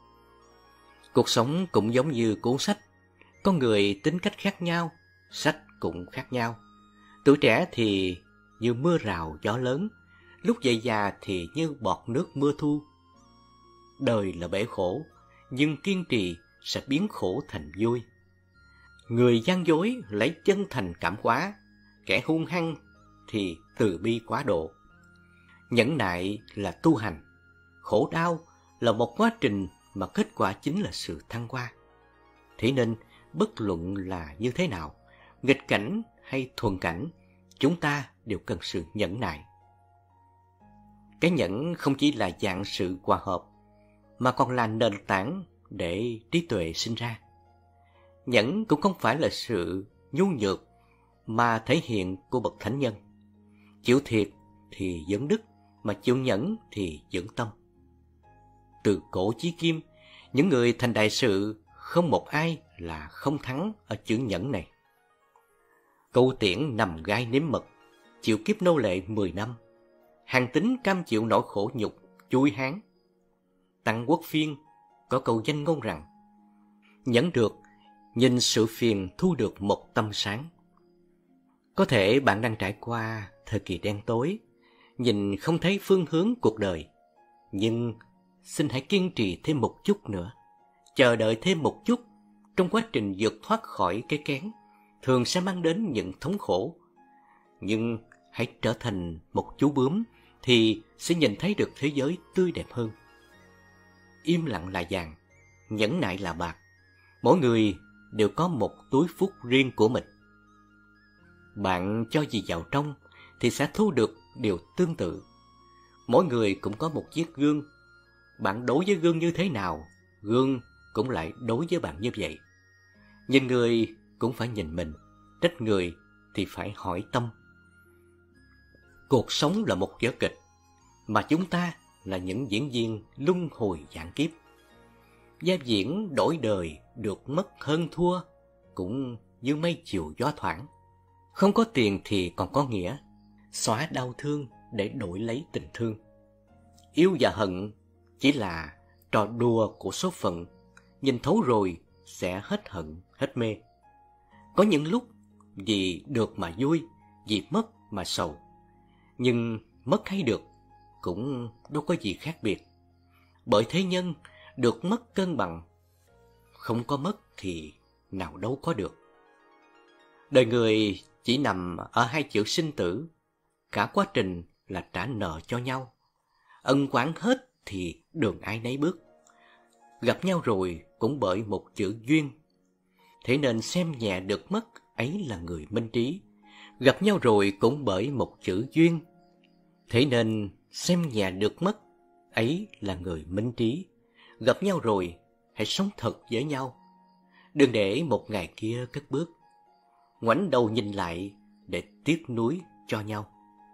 Cuộc sống cũng giống như cuốn sách, con người tính cách khác nhau, sách cũng khác nhau. Tuổi trẻ thì như mưa rào gió lớn, lúc về già thì như bọt nước mưa thu. Đời là bể khổ, nhưng kiên trì sẽ biến khổ thành vui. Người gian dối lấy chân thành cảm hóa, kẻ hung hăng thì từ bi quá độ. Nhẫn nại là tu hành, khổ đau là một quá trình mà kết quả chính là sự thăng hoa. Thế nên, bất luận là như thế nào, nghịch cảnh hay thuận cảnh, chúng ta đều cần sự nhẫn nại. Cái nhẫn không chỉ là dạng sự hòa hợp, mà còn là nền tảng để trí tuệ sinh ra. Nhẫn cũng không phải là sự nhu nhược, mà thể hiện của bậc thánh nhân. Chịu thiệt thì dưỡng đức, mà chịu nhẫn thì dưỡng tâm. Từ cổ chí kim, những người thành đại sự không một ai là không thắng ở chữ nhẫn này. Câu tiễn nằm gai nếm mật, chịu kiếp nô lệ 10 năm. Hàng Tín cam chịu nỗi khổ nhục, chui hán. Tăng Quốc Phiên có câu danh ngôn rằng: nhẫn được, nhìn sự phiền thu được một tâm sáng. Có thể bạn đang trải qua thời kỳ đen tối, nhìn không thấy phương hướng cuộc đời. Nhưng xin hãy kiên trì thêm một chút nữa, chờ đợi thêm một chút. Trong quá trình vượt thoát khỏi cái kén, thường sẽ mang đến những thống khổ. Nhưng hãy trở thành một chú bướm thì sẽ nhìn thấy được thế giới tươi đẹp hơn. Im lặng là vàng, nhẫn nại là bạc. Mỗi người đều có một túi phúc riêng của mình. Bạn cho gì vào trong thì sẽ thu được điều tương tự. Mỗi người cũng có một chiếc gương. Bạn đối với gương như thế nào, gương cũng lại đối với bạn như vậy. Nhìn người cũng phải nhìn mình, trách người thì phải hỏi tâm. Cuộc sống là một vở kịch, mà chúng ta là những diễn viên luân hồi vạn kiếp. Gia diễn đổi đời, được mất hơn thua, cũng như mây chiều gió thoảng. Không có tiền thì còn có nghĩa, xóa đau thương để đổi lấy tình thương. Yêu và hận chỉ là trò đùa của số phận, nhìn thấu rồi sẽ hết hận, hết mê. Có những lúc vì được mà vui, vì mất mà sầu. Nhưng mất hay được cũng đâu có gì khác biệt. Bởi thế nhân được mất cân bằng, không có mất thì nào đâu có được. Đời người chỉ nằm ở hai chữ sinh tử, cả quá trình là trả nợ cho nhau. Ân oán hết thì đường ai nấy bước. Gặp nhau rồi cũng bởi một chữ duyên. Thế nên xem nhẹ được mất ấy là người minh trí. Gặp nhau rồi cũng bởi một chữ duyên. Thế nên xem nhẹ được mất ấy là người minh trí. Gặp nhau rồi hãy sống thật với nhau. Đừng để một ngày kia cất bước, ngoảnh đầu nhìn lại để tiếc nuối cho nhau.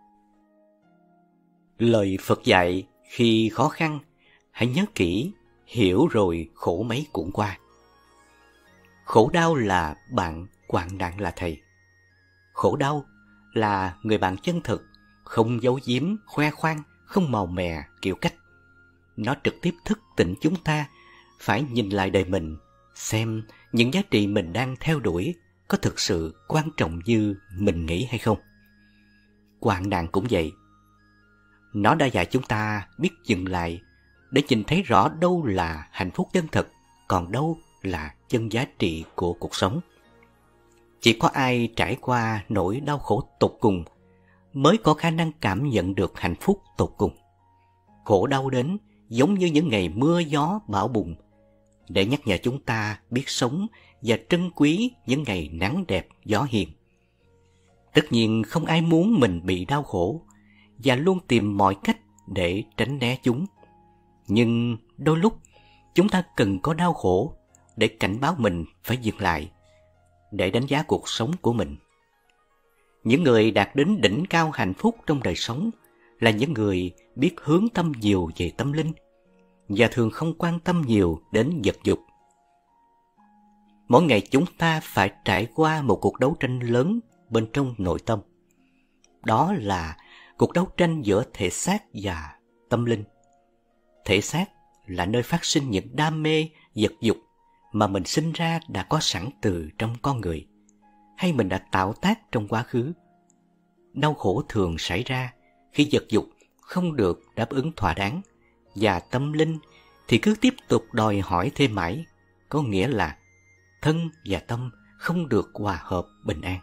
Lời Phật dạy: khi khó khăn hãy nhớ kỹ, hiểu rồi khổ mấy cũng qua. Khổ đau là bạn, hoạn nạn là thầy. Khổ đau là người bạn chân thực, không giấu giếm, khoe khoang, không màu mè kiểu cách. Nó trực tiếp thức tỉnh chúng ta phải nhìn lại đời mình, xem những giá trị mình đang theo đuổi có thực sự quan trọng như mình nghĩ hay không. Hoạn nạn cũng vậy. Nó đã dạy chúng ta biết dừng lại để nhìn thấy rõ đâu là hạnh phúc chân thực, còn đâu là chân giá trị của cuộc sống. Chỉ có ai trải qua nỗi đau khổ tột cùng mới có khả năng cảm nhận được hạnh phúc tột cùng. Khổ đau đến giống như những ngày mưa gió bão bùng, để nhắc nhở chúng ta biết sống và trân quý những ngày nắng đẹp gió hiền. Tất nhiên không ai muốn mình bị đau khổ và luôn tìm mọi cách để tránh né chúng. Nhưng đôi lúc chúng ta cần có đau khổ để cảnh báo mình phải dừng lại, để đánh giá cuộc sống của mình. Những người đạt đến đỉnh cao hạnh phúc trong đời sống là những người biết hướng tâm nhiều về tâm linh và thường không quan tâm nhiều đến vật dục. Mỗi ngày chúng ta phải trải qua một cuộc đấu tranh lớn bên trong nội tâm. Đó là cuộc đấu tranh giữa thể xác và tâm linh. Thể xác là nơi phát sinh những đam mê, vật dục mà mình sinh ra đã có sẵn từ trong con người, hay mình đã tạo tác trong quá khứ. Đau khổ thường xảy ra khi vật dục không được đáp ứng thỏa đáng, và tâm linh thì cứ tiếp tục đòi hỏi thêm mãi, có nghĩa là thân và tâm không được hòa hợp bình an.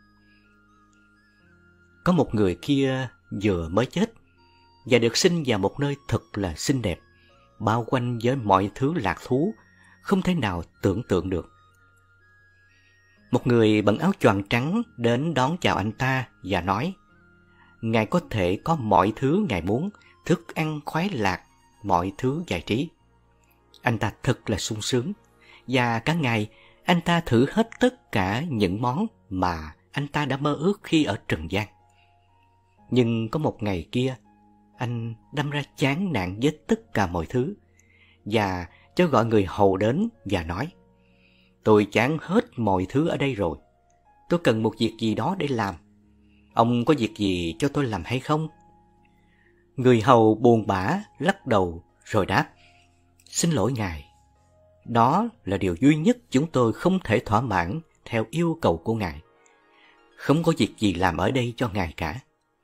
Có một người kia vừa mới chết và được sinh vào một nơi thật là xinh đẹp, bao quanh với mọi thứ lạc thú không thể nào tưởng tượng được. Một người bận áo choàng trắng đến đón chào anh ta và nói: Ngài có thể có mọi thứ Ngài muốn, thức ăn khoái lạc, mọi thứ giải trí. Anh ta thật là sung sướng, và cả ngày anh ta thử hết tất cả những món mà anh ta đã mơ ước khi ở trần gian. Nhưng có một ngày kia, anh đâm ra chán nản với tất cả mọi thứ, và cho gọi người hầu đến và nói: Tôi chán hết mọi thứ ở đây rồi. Tôi cần một việc gì đó để làm. Ông có việc gì cho tôi làm hay không? Người hầu buồn bã lắc đầu rồi đáp: Xin lỗi ngài, đó là điều duy nhất chúng tôi không thể thỏa mãn theo yêu cầu của ngài. Không có việc gì làm ở đây cho ngài cả.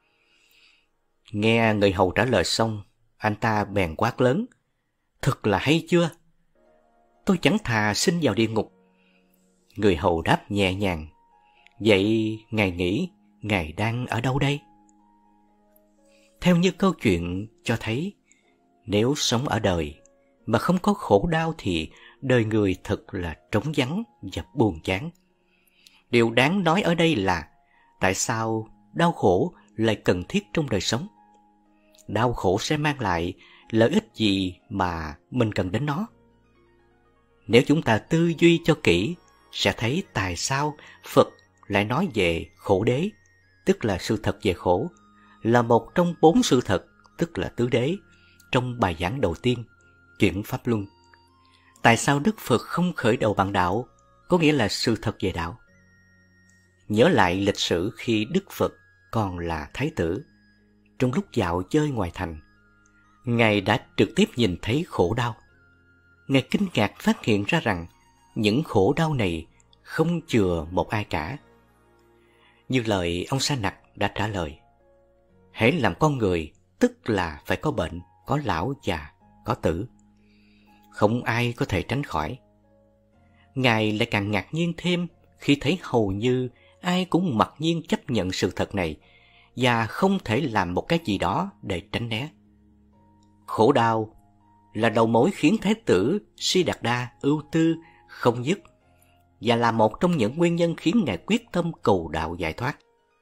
Nghe người hầu trả lời xong, anh ta bèn quát lớn: Thật là hay chưa? Tôi chẳng thà sinh vào địa ngục. Người hầu đáp nhẹ nhàng: Vậy ngài nghĩ ngài đang ở đâu đây? Theo như câu chuyện cho thấy, nếu sống ở đời mà không có khổ đau thì đời người thật là trống vắng và buồn chán. Điều đáng nói ở đây là tại sao đau khổ lại cần thiết trong đời sống? Đau khổ sẽ mang lại lợi ích gì mà mình cần đến nó? Nếu chúng ta tư duy cho kỹ, sẽ thấy tại sao Phật lại nói về khổ đế, tức là sự thật về khổ, là một trong 4 sự thật, tức là tứ đế, trong bài giảng đầu tiên, Chuyển Pháp Luân. Tại sao Đức Phật không khởi đầu bằng đạo, có nghĩa là sự thật về đạo? Nhớ lại lịch sử khi Đức Phật còn là Thái tử, trong lúc dạo chơi ngoài thành, Ngài đã trực tiếp nhìn thấy khổ đau. Ngài kinh ngạc phát hiện ra rằng những khổ đau này không chừa một ai cả. Như lời ông Sa Nặc đã trả lời: Hễ làm con người, tức là phải có bệnh, có lão già, có tử. Không ai có thể tránh khỏi. Ngài lại càng ngạc nhiên thêm khi thấy hầu như ai cũng mặc nhiên chấp nhận sự thật này và không thể làm một cái gì đó để tránh né. Khổ đau là đầu mối khiến Thái tử Siddhartha ưu tư không dứt, và là một trong những nguyên nhân khiến Ngài quyết tâm cầu đạo giải thoát.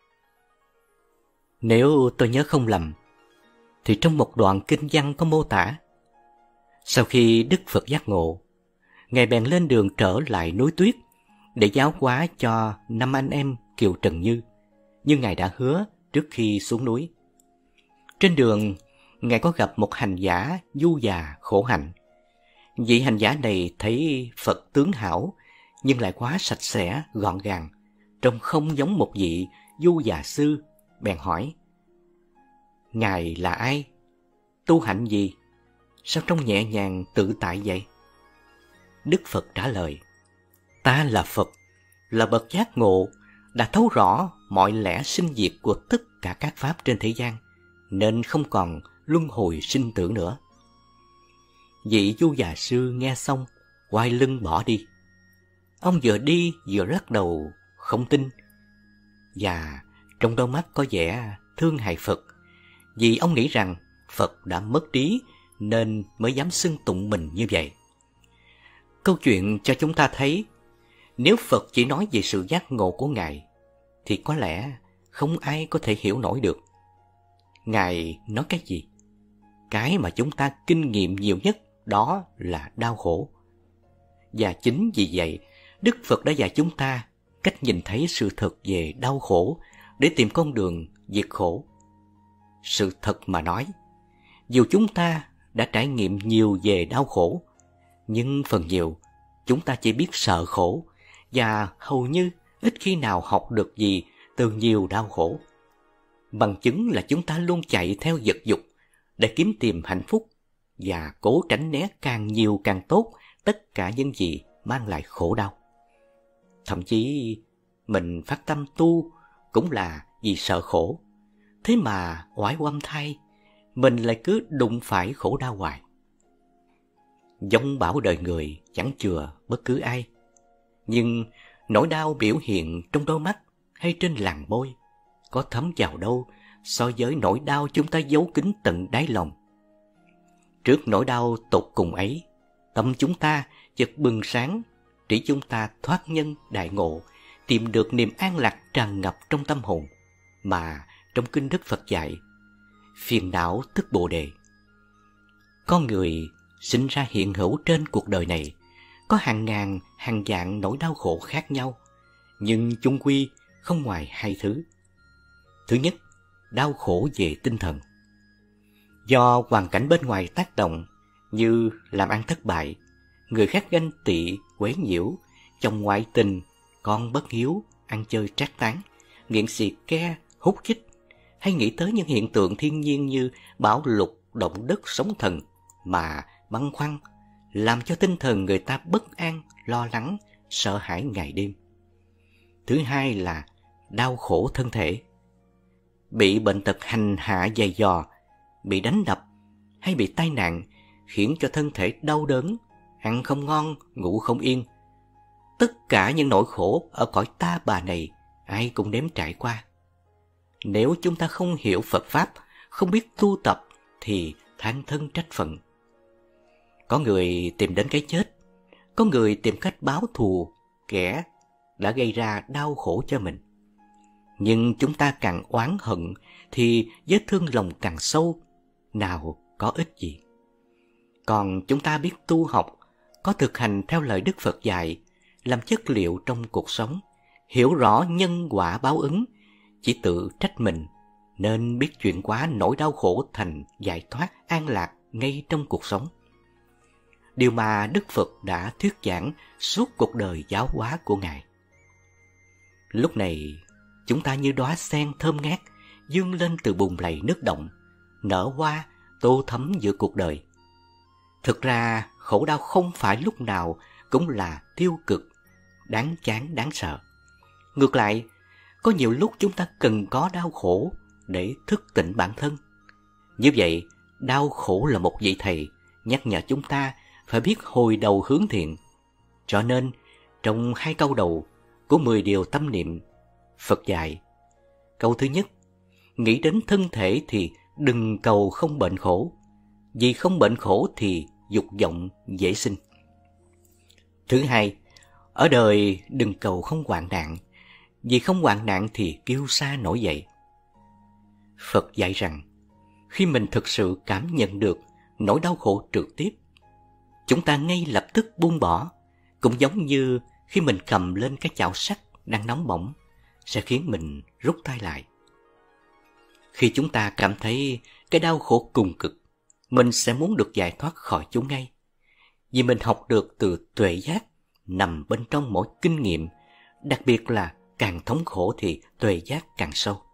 Nếu tôi nhớ không lầm, thì trong một đoạn kinh văn có mô tả, sau khi Đức Phật giác ngộ, Ngài bèn lên đường trở lại núi Tuyết để giáo hóa cho 5 anh em Kiều Trần như Ngài đã hứa trước khi xuống núi. Trên đường, Ngài có gặp một hành giả du già khổ hạnh. Vị hành giả này thấy Phật tướng hảo nhưng lại quá sạch sẽ, gọn gàng, trông không giống một vị du già sư, bèn hỏi: Ngài là ai? Tu hạnh gì? Sao trông nhẹ nhàng tự tại vậy? Đức Phật trả lời: Ta là Phật, là bậc giác ngộ, đã thấu rõ mọi lẽ sinh diệt của tất cả các pháp trên thế gian, nên không còn luân hồi sinh tử nữa. Vị du già sư nghe xong, quay lưng bỏ đi. Ông vừa đi vừa lắc đầu không tin, và trong đôi mắt có vẻ thương hại Phật, vì ông nghĩ rằng Phật đã mất trí nên mới dám xưng tụng mình như vậy. Câu chuyện cho chúng ta thấy, nếu Phật chỉ nói về sự giác ngộ của Ngài, thì có lẽ không ai có thể hiểu nổi được. Ngài nói cái gì? Cái mà chúng ta kinh nghiệm nhiều nhất đó là đau khổ. Và chính vì vậy, Đức Phật đã dạy chúng ta cách nhìn thấy sự thật về đau khổ để tìm con đường diệt khổ. Sự thật mà nói, dù chúng ta đã trải nghiệm nhiều về đau khổ, nhưng phần nhiều chúng ta chỉ biết sợ khổ và hầu như ít khi nào học được gì từ nhiều đau khổ. Bằng chứng là chúng ta luôn chạy theo vật dục để kiếm tìm hạnh phúc và cố tránh né càng nhiều càng tốt tất cả những gì mang lại khổ đau. Thậm chí mình phát tâm tu cũng là vì sợ khổ. Thế mà oái oăm thay, mình lại cứ đụng phải khổ đau hoài. Giống bảo đời người chẳng chừa bất cứ ai, nhưng nỗi đau biểu hiện trong đôi mắt hay trên làn môi có thấm vào đâu so với nỗi đau chúng ta giấu kín tận đáy lòng. Trước nỗi đau tột cùng ấy, tâm chúng ta chợt bừng sáng, chỉ chúng ta thoát nhân đại ngộ, tìm được niềm an lạc tràn ngập trong tâm hồn mà trong kinh Đức Phật dạy, phiền não tức Bồ đề. Con người sinh ra hiện hữu trên cuộc đời này có hàng ngàn hàng vạn nỗi đau khổ khác nhau, nhưng chung quy không ngoài hai thứ. Thứ nhất, đau khổ về tinh thần. Do hoàn cảnh bên ngoài tác động như làm ăn thất bại, người khác ganh tị, quấy nhiễu, chồng ngoại tình, con bất hiếu, ăn chơi trác tán, nghiện xì ke, hút chích, hay nghĩ tới những hiện tượng thiên nhiên như bão lụt, động đất, sóng thần mà băn khoăn, làm cho tinh thần người ta bất an, lo lắng, sợ hãi ngày đêm. Thứ hai là đau khổ thân thể. Bị bệnh tật hành hạ dày dò, bị đánh đập hay bị tai nạn khiến cho thân thể đau đớn, ăn không ngon, ngủ không yên. Tất cả những nỗi khổ ở cõi ta bà này ai cũng nếm trải qua. Nếu chúng ta không hiểu Phật Pháp, không biết tu tập thì than thân trách phận. Có người tìm đến cái chết, có người tìm cách báo thù kẻ đã gây ra đau khổ cho mình. Nhưng chúng ta càng oán hận thì vết thương lòng càng sâu, nào có ích gì. Còn chúng ta biết tu học, có thực hành theo lời Đức Phật dạy, làm chất liệu trong cuộc sống, hiểu rõ nhân quả báo ứng, chỉ tự trách mình, nên biết chuyển hóa nỗi đau khổ thành giải thoát an lạc ngay trong cuộc sống. Điều mà Đức Phật đã thuyết giảng suốt cuộc đời giáo hóa của Ngài. Lúc này, chúng ta như đóa sen thơm ngát, vươn lên từ bùn lầy nước động, nở hoa, tô thắm giữa cuộc đời. Thực ra, khổ đau không phải lúc nào cũng là tiêu cực, đáng chán, đáng sợ. Ngược lại, có nhiều lúc chúng ta cần có đau khổ để thức tỉnh bản thân. Như vậy, đau khổ là một vị thầy nhắc nhở chúng ta phải biết hồi đầu hướng thiện. Cho nên, trong 2 câu đầu của 10 điều tâm niệm, Phật dạy. Câu thứ nhất, nghĩ đến thân thể thì đừng cầu không bệnh khổ, vì không bệnh khổ thì dục vọng dễ sinh. Thứ hai, ở đời đừng cầu không hoạn nạn, vì không hoạn nạn thì kiêu sa nổi dậy. Phật dạy rằng, khi mình thực sự cảm nhận được nỗi đau khổ trực tiếp, chúng ta ngay lập tức buông bỏ, cũng giống như khi mình cầm lên cái chảo sắt đang nóng bỏng, sẽ khiến mình rút tay lại. Khi chúng ta cảm thấy cái đau khổ cùng cực, mình sẽ muốn được giải thoát khỏi chúng ngay. Vì mình học được từ tuệ giác nằm bên trong mỗi kinh nghiệm, đặc biệt là càng thống khổ thì tuệ giác càng sâu.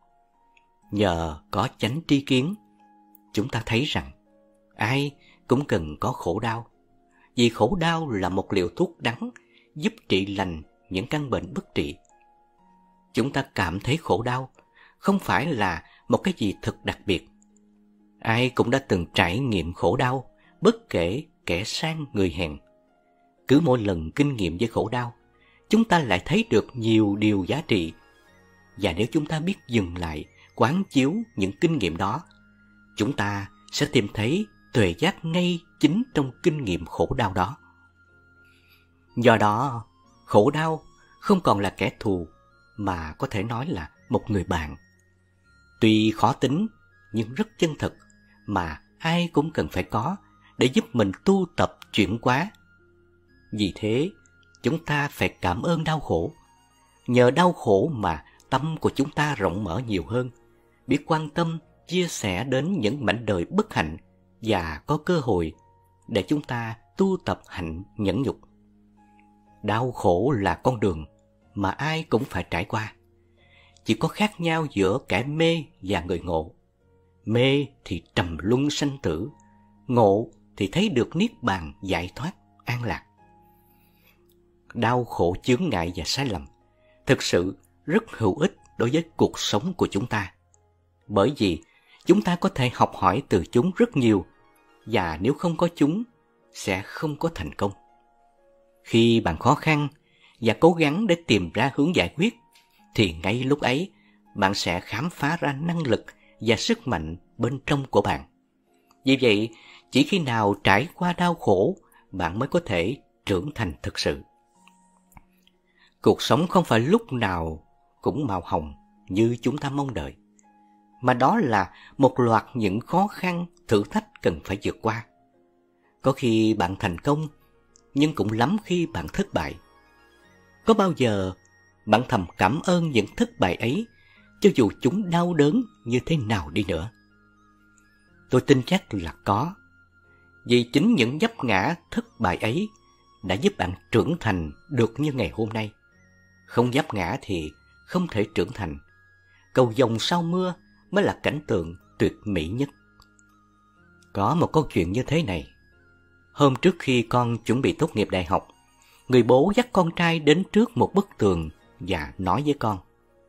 Nhờ có chánh tri kiến, chúng ta thấy rằng ai cũng cần có khổ đau, vì khổ đau là một liều thuốc đắng giúp trị lành những căn bệnh bất trị. Chúng ta cảm thấy khổ đau không phải là một cái gì thật đặc biệt. Ai cũng đã từng trải nghiệm khổ đau, bất kể kẻ sang người hèn. Cứ mỗi lần kinh nghiệm với khổ đau, chúng ta lại thấy được nhiều điều giá trị. Và nếu chúng ta biết dừng lại, quán chiếu những kinh nghiệm đó, chúng ta sẽ tìm thấy tuệ giác ngay chính trong kinh nghiệm khổ đau đó. Do đó, khổ đau không còn là kẻ thù, mà có thể nói là một người bạn. Tuy khó tính, nhưng rất chân thực, mà ai cũng cần phải có để giúp mình tu tập chuyển hóa. Vì thế, chúng ta phải cảm ơn đau khổ. Nhờ đau khổ mà tâm của chúng ta rộng mở nhiều hơn, biết quan tâm, chia sẻ đến những mảnh đời bất hạnh và có cơ hội để chúng ta tu tập hạnh nhẫn nhục. Đau khổ là con đường mà ai cũng phải trải qua. Chỉ có khác nhau giữa kẻ mê và người ngộ. Mê thì trầm luân sanh tử, ngộ thì thấy được niết bàn giải thoát, an lạc. Đau khổ, chướng ngại và sai lầm thực sự rất hữu ích đối với cuộc sống của chúng ta. Bởi vì chúng ta có thể học hỏi từ chúng rất nhiều, và nếu không có chúng, sẽ không có thành công. Khi bạn khó khăn và cố gắng để tìm ra hướng giải quyết, thì ngay lúc ấy bạn sẽ khám phá ra năng lực và sức mạnh bên trong của bạn. Vì vậy, chỉ khi nào trải qua đau khổ, bạn mới có thể trưởng thành thực sự. Cuộc sống không phải lúc nào cũng màu hồng như chúng ta mong đợi, mà đó là một loạt những khó khăn, thử thách cần phải vượt qua. Có khi bạn thành công, nhưng cũng lắm khi bạn thất bại. Có bao giờ bạn thầm cảm ơn những thất bại ấy, cho dù chúng đau đớn như thế nào đi nữa? Tôi tin chắc là có. Vì chính những vấp ngã thất bại ấy đã giúp bạn trưởng thành được như ngày hôm nay. Không vấp ngã thì không thể trưởng thành. Cầu vồng sau mưa mới là cảnh tượng tuyệt mỹ nhất. Có một câu chuyện như thế này. Hôm trước khi con chuẩn bị tốt nghiệp đại học, người bố dắt con trai đến trước một bức tường và nói với con: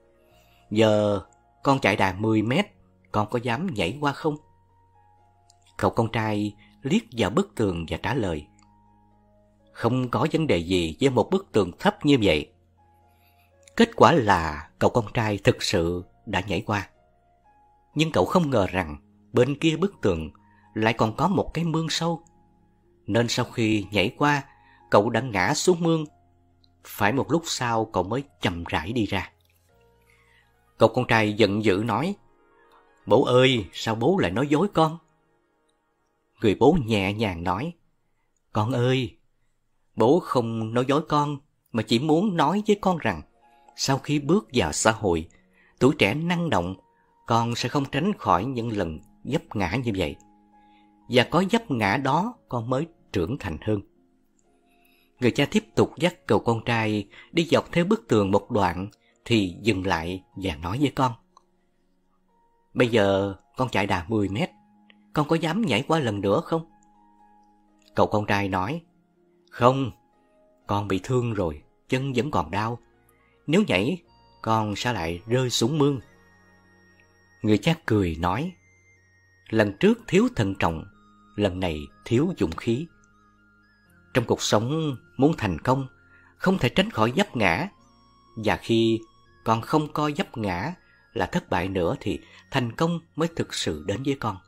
"Giờ con chạy đà 10 mét, con có dám nhảy qua không?" Cậu con trai liếc vào bức tường và trả lời: "Không có vấn đề gì với một bức tường thấp như vậy." Kết quả là cậu con trai thực sự đã nhảy qua. Nhưng cậu không ngờ rằng bên kia bức tường lại còn có một cái mương sâu. Nên sau khi nhảy qua, cậu đã ngã xuống mương. Phải một lúc sau cậu mới chậm rãi đi ra. Cậu con trai giận dữ nói: "Bố ơi, sao bố lại nói dối con?" Người bố nhẹ nhàng nói: "Con ơi, bố không nói dối con, mà chỉ muốn nói với con rằng sau khi bước vào xã hội, tuổi trẻ năng động, con sẽ không tránh khỏi những lần vấp ngã như vậy. Và có vấp ngã đó con mới trưởng thành hơn." Người cha tiếp tục dắt cậu con trai đi dọc theo bức tường một đoạn thì dừng lại và nói với con: "Bây giờ con chạy đà 10 mét, con có dám nhảy qua lần nữa không?" Cậu con trai nói: "Không, con bị thương rồi, chân vẫn còn đau. Nếu nhảy, con sẽ lại rơi xuống mương." Người cha cười nói: "Lần trước thiếu thận trọng, lần này thiếu dũng khí." Trong cuộc sống muốn thành công, không thể tránh khỏi vấp ngã. Và khi con không coi vấp ngã là thất bại nữa thì thành công mới thực sự đến với con.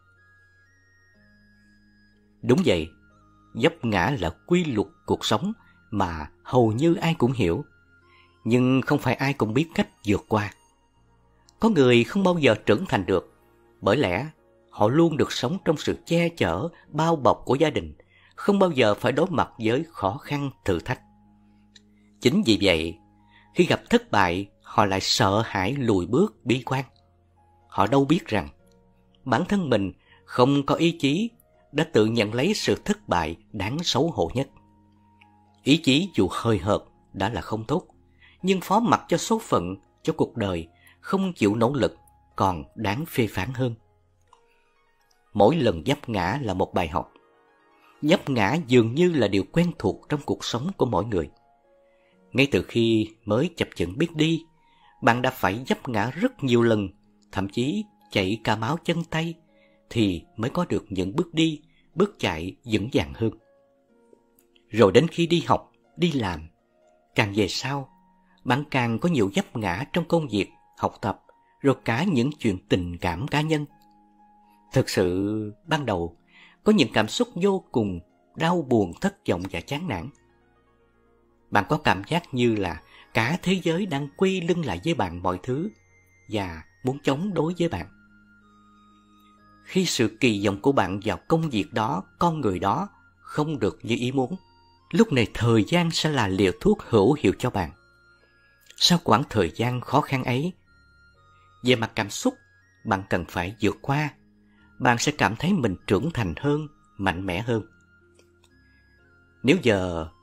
Đúng vậy, vấp ngã là quy luật cuộc sống mà hầu như ai cũng hiểu. Nhưng không phải ai cũng biết cách vượt qua. Có người không bao giờ trưởng thành được, bởi lẽ họ luôn được sống trong sự che chở, bao bọc của gia đình, không bao giờ phải đối mặt với khó khăn, thử thách. Chính vì vậy, khi gặp thất bại, họ lại sợ hãi lùi bước, bi quan. Họ đâu biết rằng bản thân mình không có ý chí đã tự nhận lấy sự thất bại đáng xấu hổ nhất. Ý chí dù hơi hợt đã là không tốt, nhưng phó mặc cho số phận, cho cuộc đời, không chịu nỗ lực còn đáng phê phán hơn. Mỗi lần vấp ngã là một bài học. Vấp ngã dường như là điều quen thuộc trong cuộc sống của mỗi người. Ngay từ khi mới chập chững biết đi, bạn đã phải vấp ngã rất nhiều lần, thậm chí chảy cả máu chân tay, thì mới có được những bước đi, bước chạy vững vàng hơn. Rồi đến khi đi học, đi làm, càng về sau, bạn càng có nhiều vấp ngã trong công việc, học tập, rồi cả những chuyện tình cảm cá nhân. Thực sự, ban đầu, có những cảm xúc vô cùng đau buồn, thất vọng và chán nản. Bạn có cảm giác như là cả thế giới đang quay lưng lại với bạn mọi thứ và muốn chống đối với bạn. Khi sự kỳ vọng của bạn vào công việc đó, con người đó không được như ý muốn, lúc này thời gian sẽ là liều thuốc hữu hiệu cho bạn. Sau quãng thời gian khó khăn ấy, về mặt cảm xúc, bạn cần phải vượt qua. Bạn sẽ cảm thấy mình trưởng thành hơn, mạnh mẽ hơn. Nếu giờ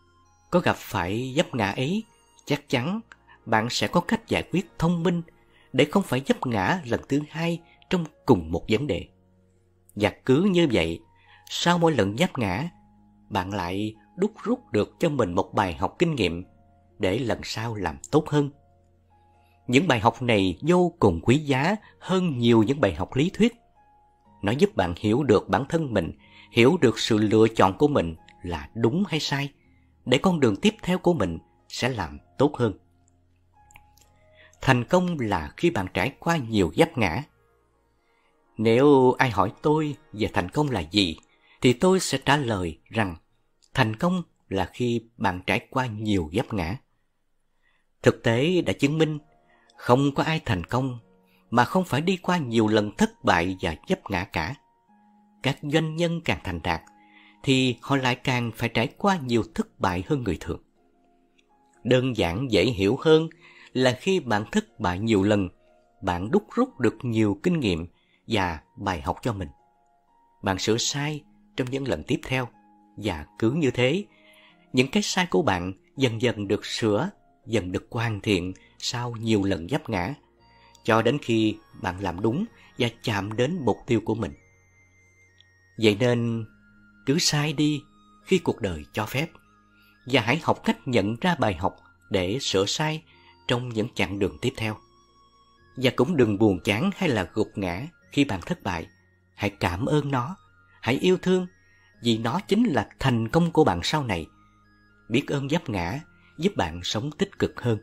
có gặp phải vấp ngã ấy, chắc chắn bạn sẽ có cách giải quyết thông minh để không phải vấp ngã lần thứ hai trong cùng một vấn đề. Và cứ như vậy, sau mỗi lần vấp ngã, bạn lại đúc rút được cho mình một bài học kinh nghiệm để lần sau làm tốt hơn. Những bài học này vô cùng quý giá hơn nhiều những bài học lý thuyết. Nó giúp bạn hiểu được bản thân mình, hiểu được sự lựa chọn của mình là đúng hay sai, để con đường tiếp theo của mình sẽ làm tốt hơn. Thành công là khi bạn trải qua nhiều vấp ngã. Nếu ai hỏi tôi về thành công là gì, thì tôi sẽ trả lời rằng thành công là khi bạn trải qua nhiều vấp ngã. Thực tế đã chứng minh không có ai thành công mà không phải đi qua nhiều lần thất bại và vấp ngã cả. Các doanh nhân càng thành đạt thì họ lại càng phải trải qua nhiều thất bại hơn người thường. Đơn giản dễ hiểu hơn là khi bạn thất bại nhiều lần, bạn đúc rút được nhiều kinh nghiệm và bài học cho mình. Bạn sửa sai trong những lần tiếp theo, và cứ như thế, những cái sai của bạn dần dần được sửa, dần được hoàn thiện sau nhiều lần vấp ngã, cho đến khi bạn làm đúng và chạm đến mục tiêu của mình. Vậy nên, cứ sai đi khi cuộc đời cho phép, và hãy học cách nhận ra bài học để sửa sai trong những chặng đường tiếp theo. Và cũng đừng buồn chán hay là gục ngã khi bạn thất bại. Hãy cảm ơn nó, hãy yêu thương, vì nó chính là thành công của bạn sau này. Biết ơn vấp ngã giúp bạn sống tích cực hơn.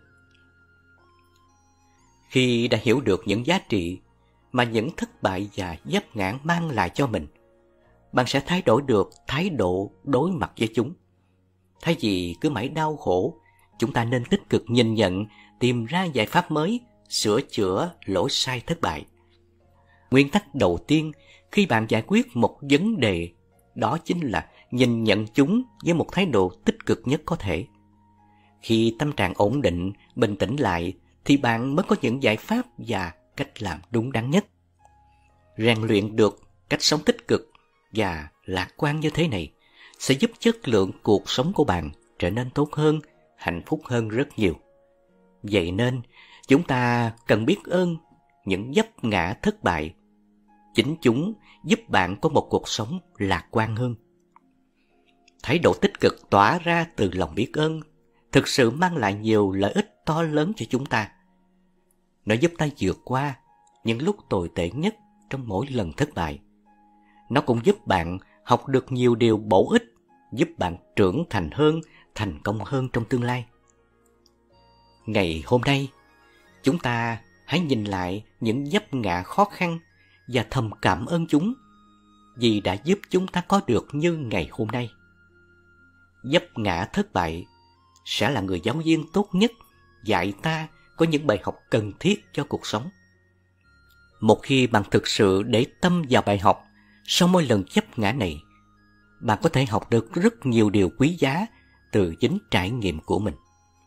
Khi đã hiểu được những giá trị mà những thất bại và vấp ngã mang lại cho mình, bạn sẽ thay đổi được thái độ đối mặt với chúng. Thay vì cứ mãi đau khổ, chúng ta nên tích cực nhìn nhận, tìm ra giải pháp mới, sửa chữa lỗi sai thất bại. Nguyên tắc đầu tiên khi bạn giải quyết một vấn đề, đó chính là nhìn nhận chúng với một thái độ tích cực nhất có thể. Khi tâm trạng ổn định, bình tĩnh lại, thì bạn mới có những giải pháp và cách làm đúng đắn nhất. Rèn luyện được cách sống tích cực và lạc quan như thế này sẽ giúp chất lượng cuộc sống của bạn trở nên tốt hơn, hạnh phúc hơn rất nhiều. Vậy nên, chúng ta cần biết ơn những vấp ngã thất bại. Chính chúng giúp bạn có một cuộc sống lạc quan hơn. Thái độ tích cực tỏa ra từ lòng biết ơn thực sự mang lại nhiều lợi ích to lớn cho chúng ta. Nó giúp ta vượt qua những lúc tồi tệ nhất trong mỗi lần thất bại. Nó cũng giúp bạn học được nhiều điều bổ ích, giúp bạn trưởng thành hơn, thành công hơn trong tương lai. Ngày hôm nay, chúng ta hãy nhìn lại những vấp ngã khó khăn và thầm cảm ơn chúng, vì đã giúp chúng ta có được như ngày hôm nay. Vấp ngã thất bại sẽ là người giáo viên tốt nhất dạy ta có những bài học cần thiết cho cuộc sống. Một khi bạn thực sự để tâm vào bài học sau mỗi lần vấp ngã này, bạn có thể học được rất nhiều điều quý giá từ chính trải nghiệm của mình.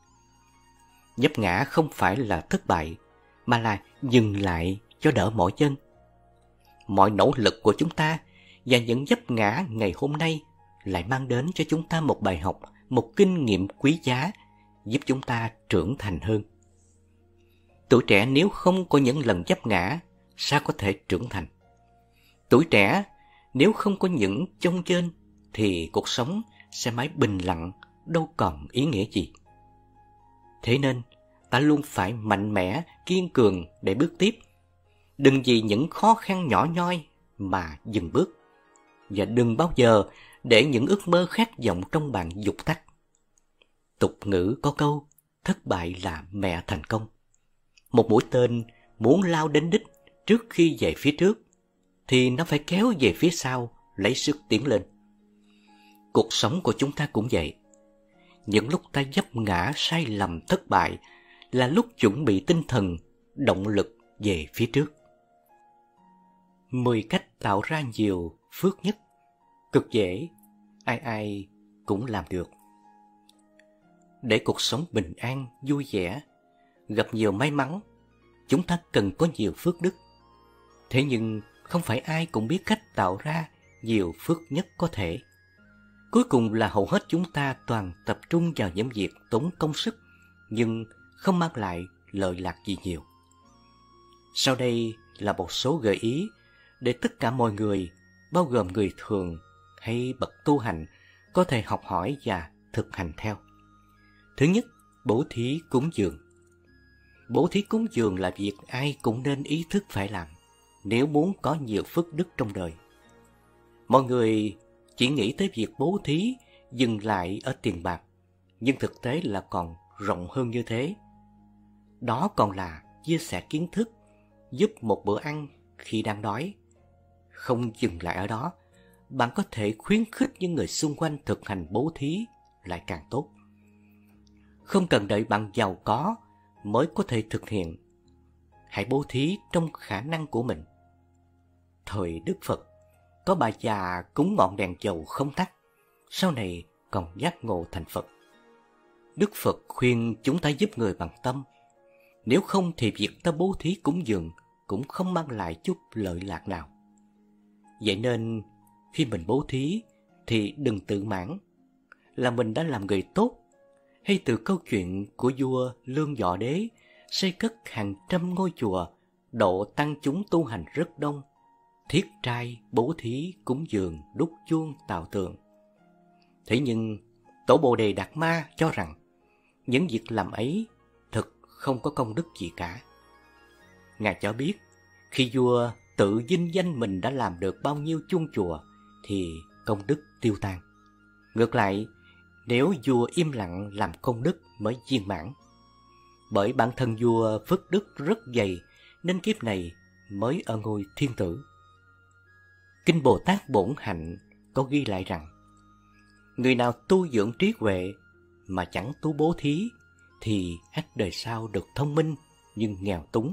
Vấp ngã không phải là thất bại, mà là dừng lại cho đỡ mỏi chân. Mọi nỗ lực của chúng ta và những vấp ngã ngày hôm nay lại mang đến cho chúng ta một bài học, một kinh nghiệm quý giá, giúp chúng ta trưởng thành hơn. Tuổi trẻ nếu không có những lần vấp ngã, sao có thể trưởng thành? Tuổi trẻ nếu không có những chông chênh, thì cuộc sống sẽ mãi bình lặng, đâu còn ý nghĩa gì. Thế nên, ta luôn phải mạnh mẽ, kiên cường để bước tiếp. Đừng vì những khó khăn nhỏ nhoi mà dừng bước. Và đừng bao giờ để những ước mơ khát vọng trong bạn dụp tắt. Tục ngữ có câu, thất bại là mẹ thành công. Một mũi tên muốn lao đến đích trước khi về phía trước, thì nó phải kéo về phía sau, lấy sức tiến lên. Cuộc sống của chúng ta cũng vậy. Những lúc ta vấp ngã sai lầm thất bại là lúc chuẩn bị tinh thần, động lực về phía trước. 10 cách tạo ra nhiều phước nhất. Cực dễ, ai ai cũng làm được. Để cuộc sống bình an, vui vẻ, gặp nhiều may mắn, chúng ta cần có nhiều phước đức. Thế nhưng không phải ai cũng biết cách tạo ra nhiều phước nhất có thể. Cuối cùng là hầu hết chúng ta toàn tập trung vào những việc tốn công sức nhưng không mang lại lợi lạc gì nhiều. Sau đây là một số gợi ý để tất cả mọi người, bao gồm người thường hay bậc tu hành, có thể học hỏi và thực hành theo. Thứ nhất, bố thí cúng dường. Bố thí cúng dường là việc ai cũng nên ý thức phải làm nếu muốn có nhiều phước đức trong đời. Mọi người chỉ nghĩ tới việc bố thí dừng lại ở tiền bạc, nhưng thực tế là còn rộng hơn như thế. Đó còn là chia sẻ kiến thức, giúp một bữa ăn khi đang đói. Không dừng lại ở đó, bạn có thể khuyến khích những người xung quanh thực hành bố thí lại càng tốt. Không cần đợi bạn giàu có mới có thể thực hiện. Hãy bố thí trong khả năng của mình. Thời Đức Phật, có bà già cúng ngọn đèn dầu không tắt, sau này còn giác ngộ thành Phật. Đức Phật khuyên chúng ta giúp người bằng tâm. Nếu không thì việc ta bố thí cúng dường cũng không mang lại chút lợi lạc nào. Vậy nên, khi mình bố thí thì đừng tự mãn là mình đã làm người tốt. Hay từ câu chuyện của vua Lương Thọ Đế xây cất hàng trăm ngôi chùa, độ tăng chúng tu hành rất đông, thiết trai, bố thí, cúng dường, đúc chuông, tạo tượng. Thế nhưng, Tổ Bồ Đề Đạt Ma cho rằng những việc làm ấy thực không có công đức gì cả. Ngài cho biết, khi vua tự vinh danh mình đã làm được bao nhiêu chuông chùa thì công đức tiêu tan. Ngược lại, nếu vua im lặng làm công đức mới viên mãn. Bởi bản thân vua phước đức rất dày nên kiếp này mới ở ngôi thiên tử. Kinh Bồ Tát Bổn Hạnh có ghi lại rằng, người nào tu dưỡng trí huệ mà chẳng tu bố thí thì ắt đời sau được thông minh nhưng nghèo túng.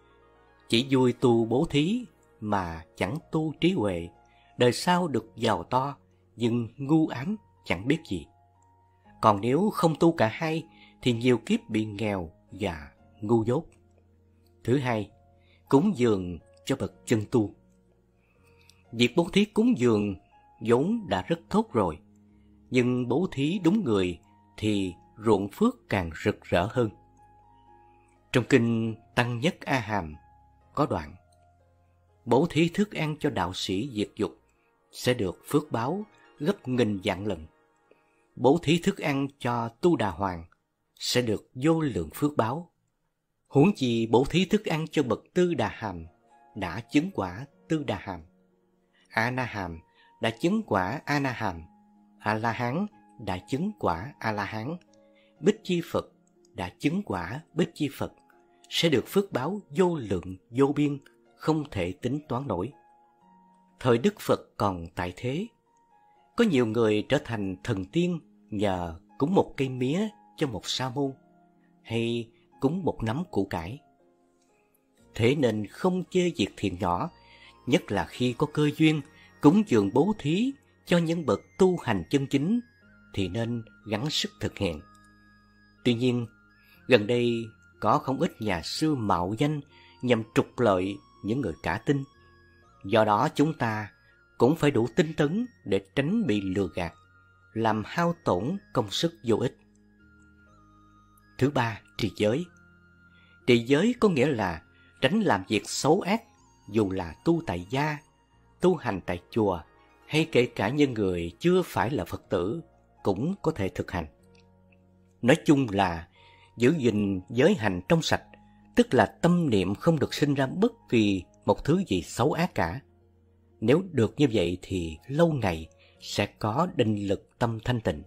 Chỉ vui tu bố thí mà chẳng tu trí huệ, đời sau được giàu to nhưng ngu ám chẳng biết gì. Còn nếu không tu cả hai thì nhiều kiếp bị nghèo và ngu dốt. Thứ hai, cúng dường cho bậc chân tu. Việc bố thí cúng dường vốn đã rất tốt rồi, nhưng bố thí đúng người thì ruộng phước càng rực rỡ hơn. Trong kinh Tăng Nhất A Hàm có đoạn: bố thí thức ăn cho đạo sĩ diệt dục sẽ được phước báo gấp nghìn vạn lần. Bố thí thức ăn cho Tu Đà Hoàng sẽ được vô lượng phước báo. Huống chi bố thí thức ăn cho bậc Tư Đà Hàm đã chứng quả Tư Đà Hàm, A Na Hàm đã chứng quả A Na Hàm, A La Hán đã chứng quả A La Hán, Bích Chi Phật đã chứng quả Bích Chi Phật, sẽ được phước báo vô lượng vô biên, không thể tính toán nổi. Thời Đức Phật còn tại thế, có nhiều người trở thành thần tiên nhờ cúng một cây mía cho một sa môn, hay cúng một nắm củ cải. Thế nên không chê việc thiện nhỏ, nhất là khi có cơ duyên cúng dường bố thí cho những bậc tu hành chân chính thì nên gắng sức thực hiện. Tuy nhiên, gần đây có không ít nhà sư mạo danh nhằm trục lợi những người cả tin. Do đó chúng ta cũng phải đủ tinh tấn để tránh bị lừa gạt, làm hao tổn công sức vô ích. Thứ ba, trì giới. Trì giới có nghĩa là tránh làm việc xấu ác, dù là tu tại gia, tu hành tại chùa, hay kể cả những người chưa phải là Phật tử cũng có thể thực hành. Nói chung là giữ gìn giới hành trong sạch, tức là tâm niệm không được sinh ra bất kỳ một thứ gì xấu ác cả. Nếu được như vậy thì lâu ngày sẽ có định lực tâm thanh tịnh.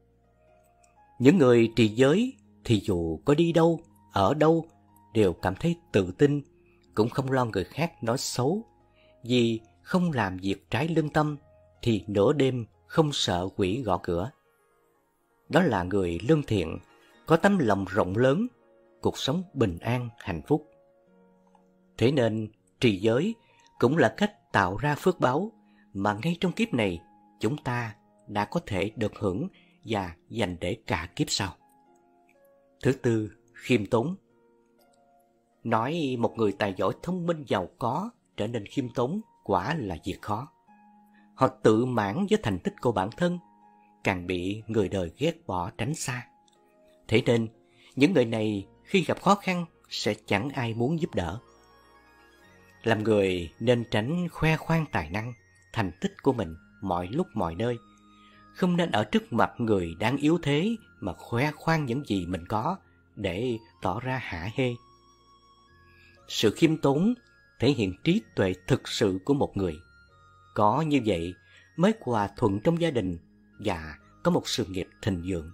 Những người trì giới thì dù có đi đâu, ở đâu đều cảm thấy tự tin, cũng không lo người khác nói xấu. Vì không làm việc trái lương tâm thì nửa đêm không sợ quỷ gõ cửa. Đó là người lương thiện, có tấm lòng rộng lớn, cuộc sống bình an, hạnh phúc. Thế nên trì giới cũng là cách tạo ra phước báo mà ngay trong kiếp này chúng ta đã có thể được hưởng và dành để cả kiếp sau. Thứ tư, khiêm tốn. Nói một người tài giỏi, thông minh, giàu có trở nên khiêm tốn quả là việc khó. Họ tự mãn với thành tích của bản thân, càng bị người đời ghét bỏ tránh xa. Thế nên, những người này khi gặp khó khăn sẽ chẳng ai muốn giúp đỡ. Làm người nên tránh khoe khoang tài năng, thành tích của mình mọi lúc mọi nơi. Không nên ở trước mặt người đang yếu thế mà khoe khoang những gì mình có để tỏ ra hả hê. Sự khiêm tốn thể hiện trí tuệ thực sự của một người. Có như vậy mới hòa thuận trong gia đình và có một sự nghiệp thịnh vượng.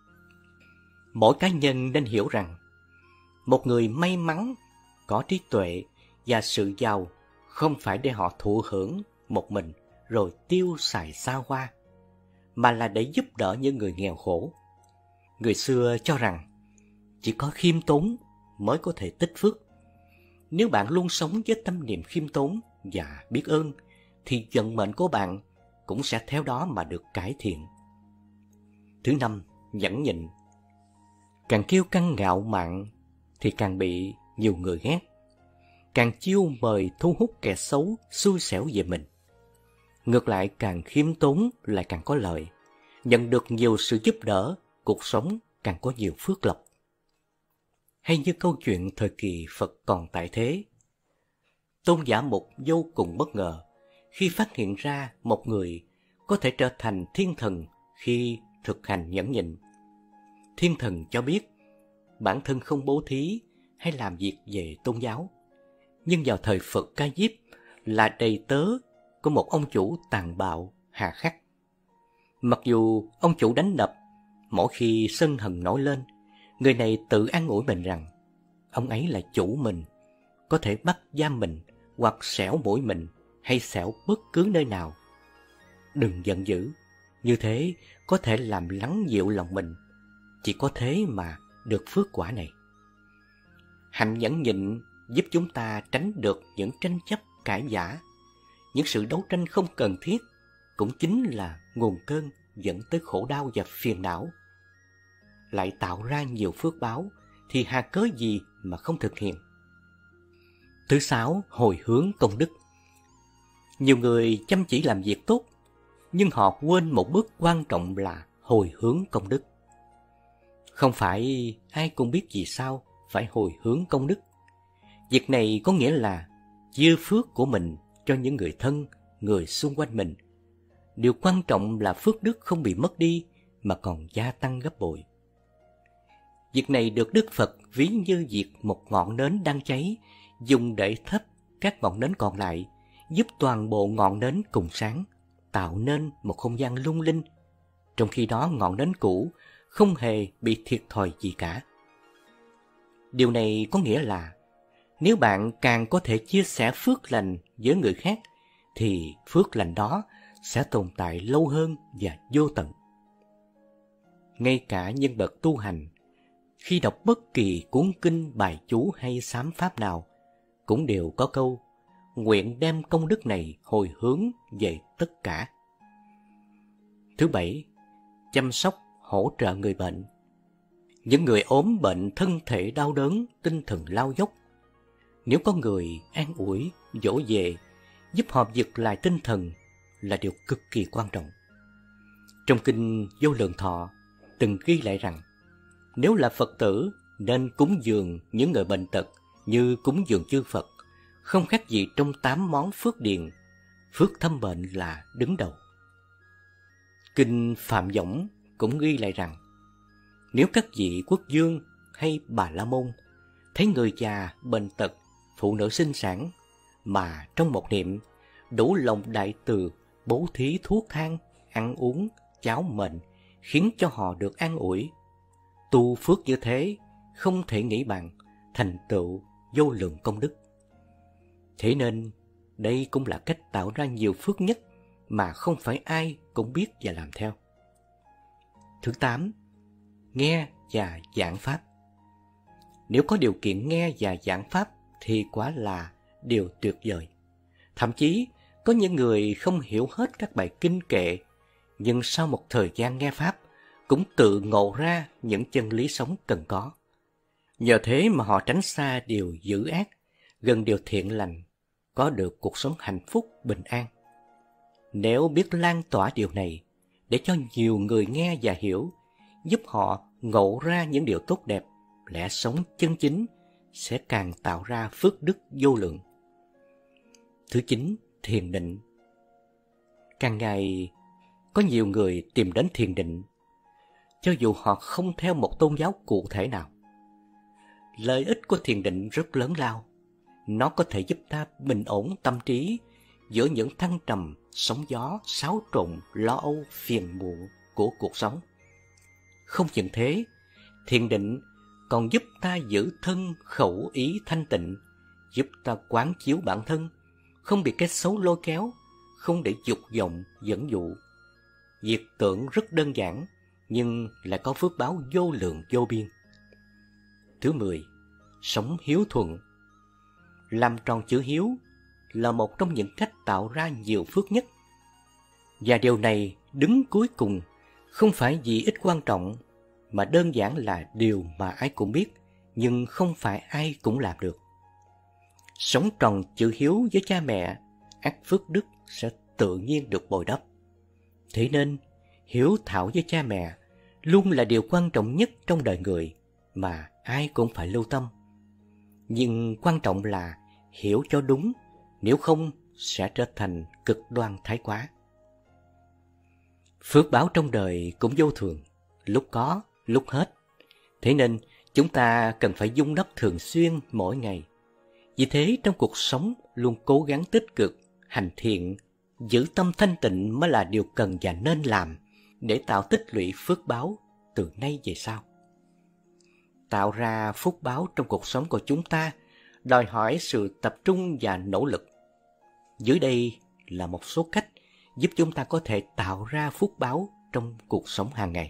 Mỗi cá nhân nên hiểu rằng một người may mắn, có trí tuệ và sự giàu không phải để họ thụ hưởng một mình rồi tiêu xài xa hoa, mà là để giúp đỡ những người nghèo khổ. Người xưa cho rằng chỉ có khiêm tốn mới có thể tích phước. Nếu bạn luôn sống với tâm niệm khiêm tốn và biết ơn, thì vận mệnh của bạn cũng sẽ theo đó mà được cải thiện. Thứ năm, nhẫn nhịn. Càng kiêu căng ngạo mạn thì càng bị nhiều người ghét. Càng chiêu mời thu hút kẻ xấu xui xẻo về mình. Ngược lại, càng khiêm tốn lại càng có lợi. Nhận được nhiều sự giúp đỡ, cuộc sống càng có nhiều phước lộc. Hay như câu chuyện thời kỳ Phật còn tại thế. Tôn giả Mục vô cùng bất ngờ khi phát hiện ra một người có thể trở thành thiên thần khi thực hành nhẫn nhịn. Thiên thần cho biết bản thân không bố thí hay làm việc về tôn giáo, nhưng vào thời Phật Ca Diếp là đầy tớ của một ông chủ tàn bạo, hà khắc. Mặc dù ông chủ đánh đập, mỗi khi sân hận nổi lên, người này tự an ủi mình rằng ông ấy là chủ mình, có thể bắt giam mình hoặc xẻo mũi mình hay xẻo bất cứ nơi nào. Đừng giận dữ, như thế có thể làm lắng dịu lòng mình. Chỉ có thế mà được phước quả này. Hạnh nhẫn nhịn giúp chúng ta tránh được những tranh chấp cãi vã. Những sự đấu tranh không cần thiết cũng chính là nguồn cơn dẫn tới khổ đau và phiền não. Lại tạo ra nhiều phước báo thì hà cớ gì mà không thực hiện. Thứ sáu, hồi hướng công đức. Nhiều người chăm chỉ làm việc tốt, nhưng họ quên một bước quan trọng là hồi hướng công đức. Không phải ai cũng biết vì sao phải hồi hướng công đức. Việc này có nghĩa là chia phước của mình cho những người thân, người xung quanh mình. Điều quan trọng là phước đức không bị mất đi mà còn gia tăng gấp bội. Việc này được Đức Phật ví như việc một ngọn nến đang cháy, dùng để thắp các ngọn nến còn lại, giúp toàn bộ ngọn nến cùng sáng, tạo nên một không gian lung linh. Trong khi đó ngọn nến cũ không hề bị thiệt thòi gì cả. Điều này có nghĩa là nếu bạn càng có thể chia sẻ phước lành với người khác, thì phước lành đó sẽ tồn tại lâu hơn và vô tận. Ngay cả nhân vật tu hành, khi đọc bất kỳ cuốn kinh, bài chú hay sám pháp nào, cũng đều có câu nguyện đem công đức này hồi hướng về tất cả. Thứ bảy, chăm sóc, hỗ trợ người bệnh. Những người ốm bệnh, thân thể đau đớn, tinh thần lao dốc, nếu có người an ủi, dỗ về, giúp họ vực lại tinh thần là điều cực kỳ quan trọng. Trong kinh Vô Lượng Thọ từng ghi lại rằng nếu là Phật tử nên cúng dường những người bệnh tật như cúng dường chư Phật, không khác gì trong 8 món phước điền, phước thăm bệnh là đứng đầu. Kinh Phạm Võng cũng ghi lại rằng nếu các vị quốc vương hay Bà La Môn thấy người già bệnh tật, phụ nữ sinh sản mà trong một niệm đủ lòng đại từ bố thí thuốc thang, ăn uống, cháo mệnh, khiến cho họ được an ủi, tu phước như thế không thể nghĩ bằng, thành tựu vô lượng công đức. Thế nên đây cũng là cách tạo ra nhiều phước nhất mà không phải ai cũng biết và làm theo. Thứ 8, nghe và giảng pháp. Nếu có điều kiện nghe và giảng pháp thì quả là điều tuyệt vời. Thậm chí có những người không hiểu hết các bài kinh kệ, nhưng sau một thời gian nghe pháp cũng tự ngộ ra những chân lý sống cần có. Nhờ thế mà họ tránh xa điều dữ ác, gần điều thiện lành, có được cuộc sống hạnh phúc bình an. Nếu biết lan tỏa điều này, để cho nhiều người nghe và hiểu, giúp họ ngộ ra những điều tốt đẹp, lẽ sống chân chính sẽ càng tạo ra phước đức vô lượng. Thứ 9, thiền định. Càng ngày có nhiều người tìm đến thiền định, cho dù họ không theo một tôn giáo cụ thể nào. Lợi ích của thiền định rất lớn lao. Nó có thể giúp ta bình ổn tâm trí giữa những thăng trầm, sóng gió, xáo trộn, lo âu, phiền muộn của cuộc sống. Không chừng thế, thiền định còn giúp ta giữ thân khẩu ý thanh tịnh, giúp ta quán chiếu bản thân, không bị cái xấu lôi kéo, không để dục vọng dẫn dụ. Việc tưởng rất đơn giản, nhưng lại có phước báo vô lượng vô biên. Thứ 10, sống hiếu thuận. Làm tròn chữ hiếu là một trong những cách tạo ra nhiều phước nhất. Và điều này đứng cuối cùng không phải vì ít quan trọng, mà đơn giản là điều mà ai cũng biết, nhưng không phải ai cũng làm được. Sống tròn chữ hiếu với cha mẹ, ắt phước đức sẽ tự nhiên được bồi đắp. Thế nên, hiếu thảo với cha mẹ luôn là điều quan trọng nhất trong đời người mà ai cũng phải lưu tâm. Nhưng quan trọng là hiểu cho đúng, nếu không sẽ trở thành cực đoan thái quá. Phước báo trong đời cũng vô thường, lúc có, lúc hết. Thế nên chúng ta cần phải vun đắp thường xuyên mỗi ngày. Vì thế trong cuộc sống luôn cố gắng tích cực, hành thiện, giữ tâm thanh tịnh mới là điều cần và nên làm để tạo tích lũy phước báo từ nay về sau. Tạo ra phước báo trong cuộc sống của chúng ta đòi hỏi sự tập trung và nỗ lực. Dưới đây là một số cách giúp chúng ta có thể tạo ra phước báo trong cuộc sống hàng ngày.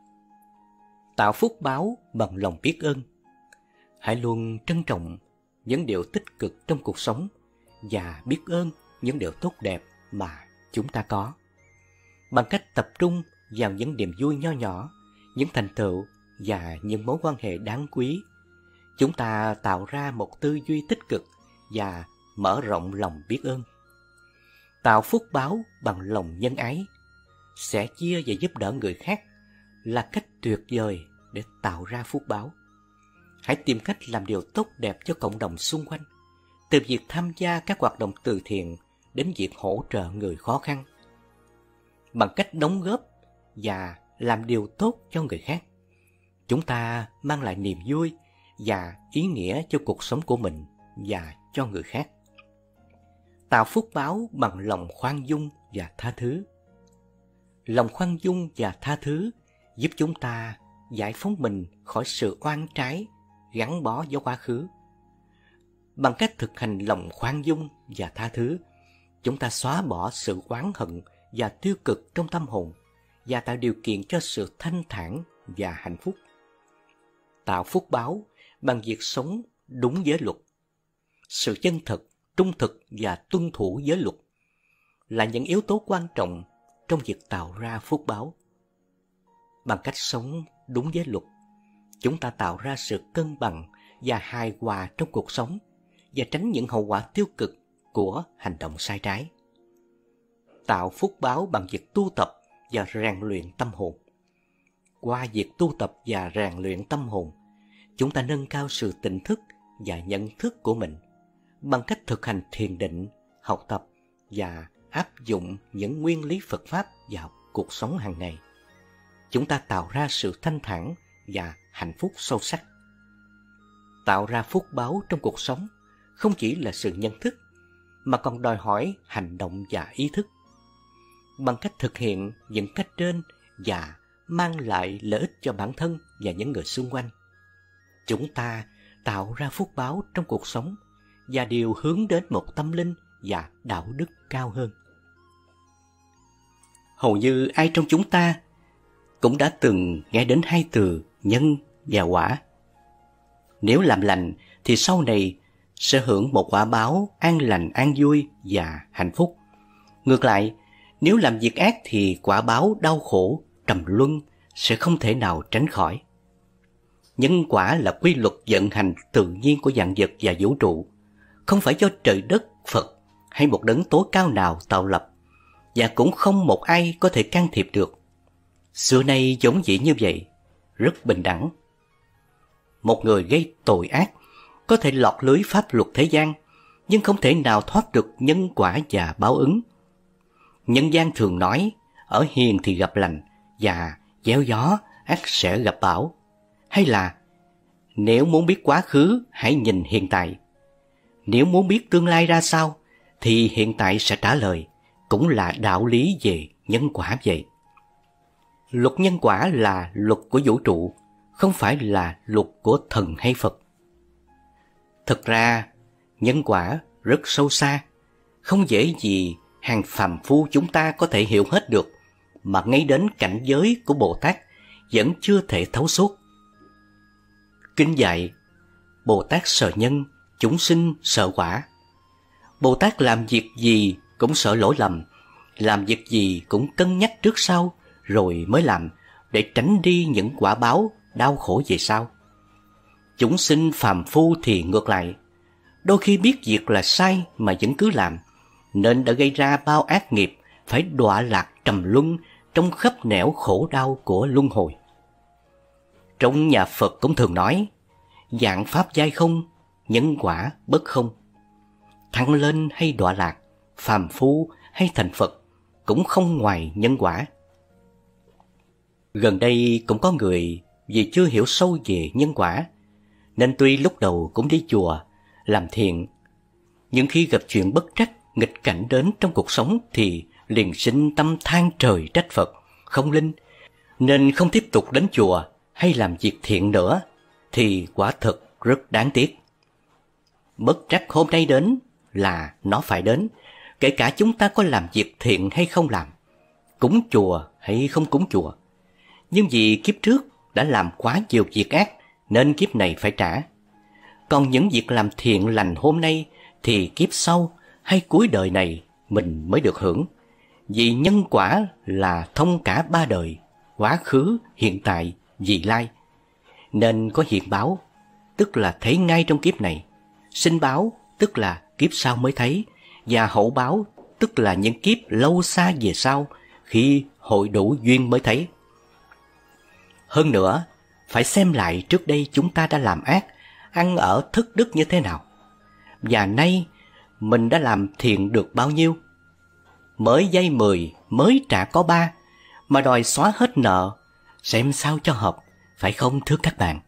Tạo phước báo bằng lòng biết ơn. Hãy luôn trân trọng những điều tích cực trong cuộc sống và biết ơn những điều tốt đẹp mà chúng ta có. Bằng cách tập trung vào những niềm vui nho nhỏ, những thành tựu và những mối quan hệ đáng quý, chúng ta tạo ra một tư duy tích cực và mở rộng lòng biết ơn. Tạo phước báo bằng lòng nhân ái, sẻ chia và giúp đỡ người khác là cách tuyệt vời để tạo ra phước báo. Hãy tìm cách làm điều tốt đẹp cho cộng đồng xung quanh, từ việc tham gia các hoạt động từ thiện đến việc hỗ trợ người khó khăn. Bằng cách đóng góp và làm điều tốt cho người khác, chúng ta mang lại niềm vui và ý nghĩa cho cuộc sống của mình và cho người khác. Tạo phước báo bằng lòng khoan dung và tha thứ. Lòng khoan dung và tha thứ giúp chúng ta giải phóng mình khỏi sự oan trái gắn bó với quá khứ. Bằng cách thực hành lòng khoan dung và tha thứ, chúng ta xóa bỏ sự oán hận và tiêu cực trong tâm hồn và tạo điều kiện cho sự thanh thản và hạnh phúc. Tạo phước báo bằng việc sống đúng giới luật. Sự chân thực, trung thực và tuân thủ giới luật là những yếu tố quan trọng trong việc tạo ra phước báo. Bằng cách sống đúng giới luật, chúng ta tạo ra sự cân bằng và hài hòa trong cuộc sống và tránh những hậu quả tiêu cực của hành động sai trái. Tạo phước báo bằng việc tu tập và rèn luyện tâm hồn. Qua việc tu tập và rèn luyện tâm hồn, chúng ta nâng cao sự tỉnh thức và nhận thức của mình bằng cách thực hành thiền định, học tập và áp dụng những nguyên lý Phật Pháp vào cuộc sống hàng ngày. Chúng ta tạo ra sự thanh thản và hạnh phúc sâu sắc. Tạo ra phước báo trong cuộc sống không chỉ là sự nhận thức, mà còn đòi hỏi hành động và ý thức. Bằng cách thực hiện những cách trên và mang lại lợi ích cho bản thân và những người xung quanh, chúng ta tạo ra phước báo trong cuộc sống và đều hướng đến một tâm linh và đạo đức cao hơn. Hầu như ai trong chúng ta cũng đã từng nghe đến hai từ nhân và quả. Nếu làm lành thì sau này sẽ hưởng một quả báo an lành, an vui và hạnh phúc. Ngược lại, nếu làm việc ác thì quả báo đau khổ, trầm luân sẽ không thể nào tránh khỏi. Nhân quả là quy luật vận hành tự nhiên của vạn vật và vũ trụ, không phải do trời đất, Phật hay một đấng tối cao nào tạo lập, và cũng không một ai có thể can thiệp được. Xưa nay giống dĩ như vậy, rất bình đẳng. Một người gây tội ác có thể lọt lưới pháp luật thế gian, nhưng không thể nào thoát được nhân quả và báo ứng. Nhân gian thường nói, ở hiền thì gặp lành, và gieo gió ắt sẽ gặp bão. Hay là, nếu muốn biết quá khứ, hãy nhìn hiện tại. Nếu muốn biết tương lai ra sao, thì hiện tại sẽ trả lời, cũng là đạo lý về nhân quả vậy. Luật nhân quả là luật của vũ trụ, không phải là luật của thần hay Phật. Thực ra, nhân quả rất sâu xa, không dễ gì hàng phàm phu chúng ta có thể hiểu hết được, mà ngay đến cảnh giới của Bồ Tát vẫn chưa thể thấu suốt. Kinh dạy, Bồ Tát sợ nhân, chúng sinh sợ quả. Bồ Tát làm việc gì cũng sợ lỗi lầm, làm việc gì cũng cân nhắc trước sau rồi mới làm, để tránh đi những quả báo đau khổ về sau. Chúng sinh phàm phu thì ngược lại, đôi khi biết việc là sai mà vẫn cứ làm, nên đã gây ra bao ác nghiệp, phải đọa lạc trầm luân trong khắp nẻo khổ đau của luân hồi. Trong nhà Phật cũng thường nói, dạng pháp giai không, nhân quả bất không. Thăng lên hay đọa lạc, phàm phu hay thành Phật, cũng không ngoài nhân quả. Gần đây cũng có người vì chưa hiểu sâu về nhân quả, nên tuy lúc đầu cũng đi chùa, làm thiện, nhưng khi gặp chuyện bất trắc, nghịch cảnh đến trong cuộc sống thì liền sinh tâm than trời trách Phật, không linh, nên không tiếp tục đến chùa hay làm việc thiện nữa, thì quả thực rất đáng tiếc. Bất trắc hôm nay đến là nó phải đến, kể cả chúng ta có làm việc thiện hay không làm, cúng chùa hay không cúng chùa. Nhưng vì kiếp trước đã làm quá nhiều việc ác, nên kiếp này phải trả. Còn những việc làm thiện lành hôm nay thì kiếp sau hay cuối đời này mình mới được hưởng. Vì nhân quả là thông cả ba đời, quá khứ, hiện tại, vị lai. Nên có hiện báo, tức là thấy ngay trong kiếp này, sinh báo, tức là kiếp sau mới thấy, và hậu báo, tức là những kiếp lâu xa về sau, khi hội đủ duyên mới thấy. Hơn nữa, phải xem lại trước đây chúng ta đã làm ác, ăn ở thất đức như thế nào, và nay mình đã làm thiện được bao nhiêu. Mới giây 10, mới trả có 3, mà đòi xóa hết nợ, xem sao cho hợp, phải không thưa các bạn?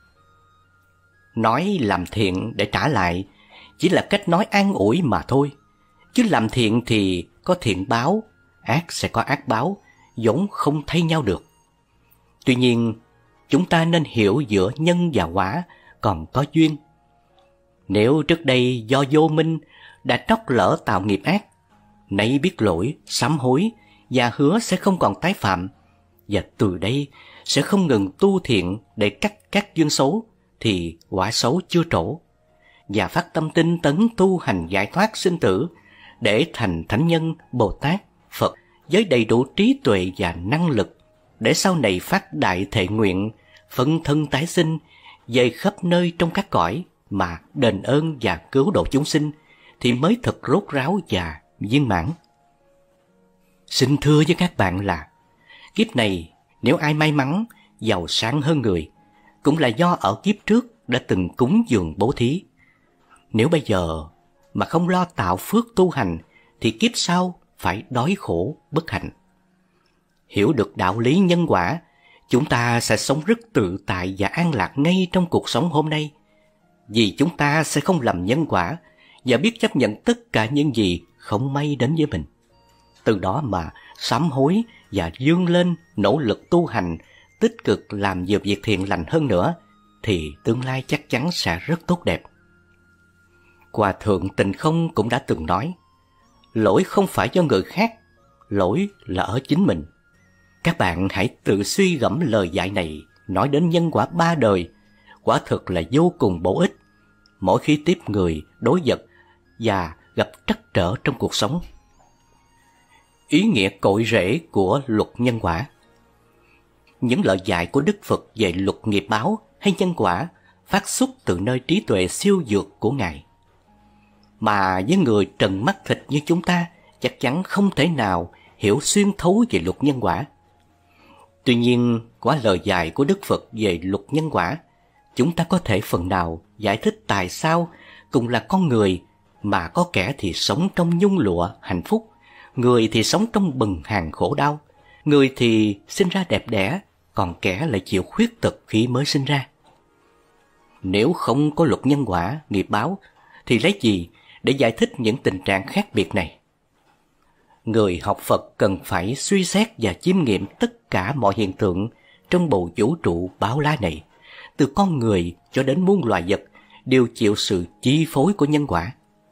Nói làm thiện để trả lại chỉ là cách nói an ủi mà thôi, chứ làm thiện thì có thiện báo, ác sẽ có ác báo, vốn không thay nhau được. Tuy nhiên, chúng ta nên hiểu giữa nhân và quả còn có duyên. Nếu trước đây do vô minh đã trót lỡ tạo nghiệp ác, nay biết lỗi, sám hối và hứa sẽ không còn tái phạm, và từ đây sẽ không ngừng tu thiện để cắt các duyên xấu, thì quả xấu chưa trổ, và phát tâm tinh tấn tu hành giải thoát sinh tử để thành thánh nhân, Bồ Tát, Phật với đầy đủ trí tuệ và năng lực, để sau này phát đại thệ nguyện, phân thân tái sinh, về khắp nơi trong các cõi mà đền ơn và cứu độ chúng sinh, thì mới thật rốt ráo và viên mãn. Xin thưa với các bạn là, kiếp này nếu ai may mắn, giàu sang hơn người, cũng là do ở kiếp trước đã từng cúng dường bố thí. Nếu bây giờ mà không lo tạo phước tu hành, thì kiếp sau phải đói khổ bất hạnh. Hiểu được đạo lý nhân quả, chúng ta sẽ sống rất tự tại và an lạc ngay trong cuộc sống hôm nay. Vì chúng ta sẽ không làm nhân quả và biết chấp nhận tất cả những gì không may đến với mình. Từ đó mà sám hối và vươn lên nỗ lực tu hành, tích cực làm nhiều việc thiện lành hơn nữa, thì tương lai chắc chắn sẽ rất tốt đẹp. Hòa thượng Tịnh Không cũng đã từng nói, lỗi không phải do người khác, lỗi là ở chính mình. Các bạn hãy tự suy gẫm lời dạy này nói đến nhân quả 3 đời, quả thực là vô cùng bổ ích mỗi khi tiếp người, đối vật và gặp trắc trở trong cuộc sống. Ý nghĩa cội rễ của luật nhân quả. Những lời dạy của Đức Phật về luật nghiệp báo hay nhân quả phát xuất từ nơi trí tuệ siêu dược của Ngài, mà với người trần mắt thịt như chúng ta chắc chắn không thể nào hiểu xuyên thấu về luật nhân quả. Tuy nhiên, qua lời dạy của Đức Phật về luật nhân quả, chúng ta có thể phần nào giải thích tại sao cùng là con người mà có kẻ thì sống trong nhung lụa hạnh phúc, người thì sống trong bần hàn khổ đau, người thì sinh ra đẹp đẽ, còn kẻ lại chịu khuyết tật khi mới sinh ra. Nếu không có luật nhân quả, nghiệp báo, thì lấy gì để giải thích những tình trạng khác biệt này? Người học Phật cần phải suy xét và chiêm nghiệm tất cả mọi hiện tượng trong bầu vũ trụ bao la này, từ con người cho đến muôn loài vật, đều chịu sự chi phối của nhân quả.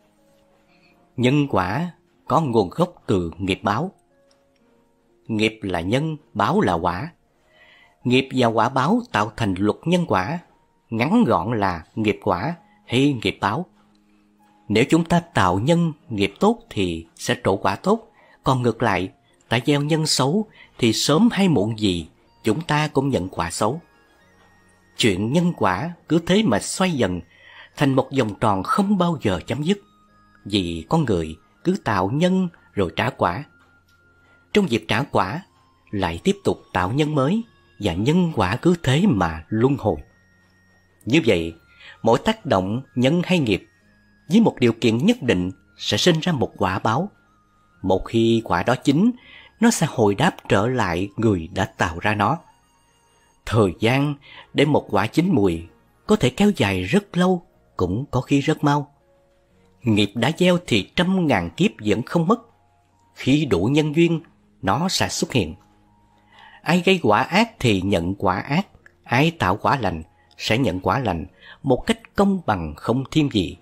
Nhân quả có nguồn gốc từ nghiệp báo. Nghiệp là nhân, báo là quả. Nghiệp và quả báo tạo thành luật nhân quả, ngắn gọn là nghiệp quả hay nghiệp báo. Nếu chúng ta tạo nhân nghiệp tốt thì sẽ trổ quả tốt, còn ngược lại, ta gieo nhân xấu thì sớm hay muộn gì chúng ta cũng nhận quả xấu. Chuyện nhân quả cứ thế mà xoay dần thành một vòng tròn không bao giờ chấm dứt, vì con người cứ tạo nhân rồi trả quả. Trong việc trả quả lại tiếp tục tạo nhân mới, và nhân quả cứ thế mà luân hồi. Như vậy, mỗi tác động nhân hay nghiệp với một điều kiện nhất định sẽ sinh ra một quả báo. Một khi quả đó chín, nó sẽ hồi đáp trở lại người đã tạo ra nó. Thời gian để một quả chín mùi có thể kéo dài rất lâu, cũng có khi rất mau. Nghiệp đã gieo thì trăm ngàn kiếp vẫn không mất. Khi đủ nhân duyên, nó sẽ xuất hiện. Ai gây quả ác thì nhận quả ác, ai tạo quả lành sẽ nhận quả lành, một cách công bằng không thêm gì.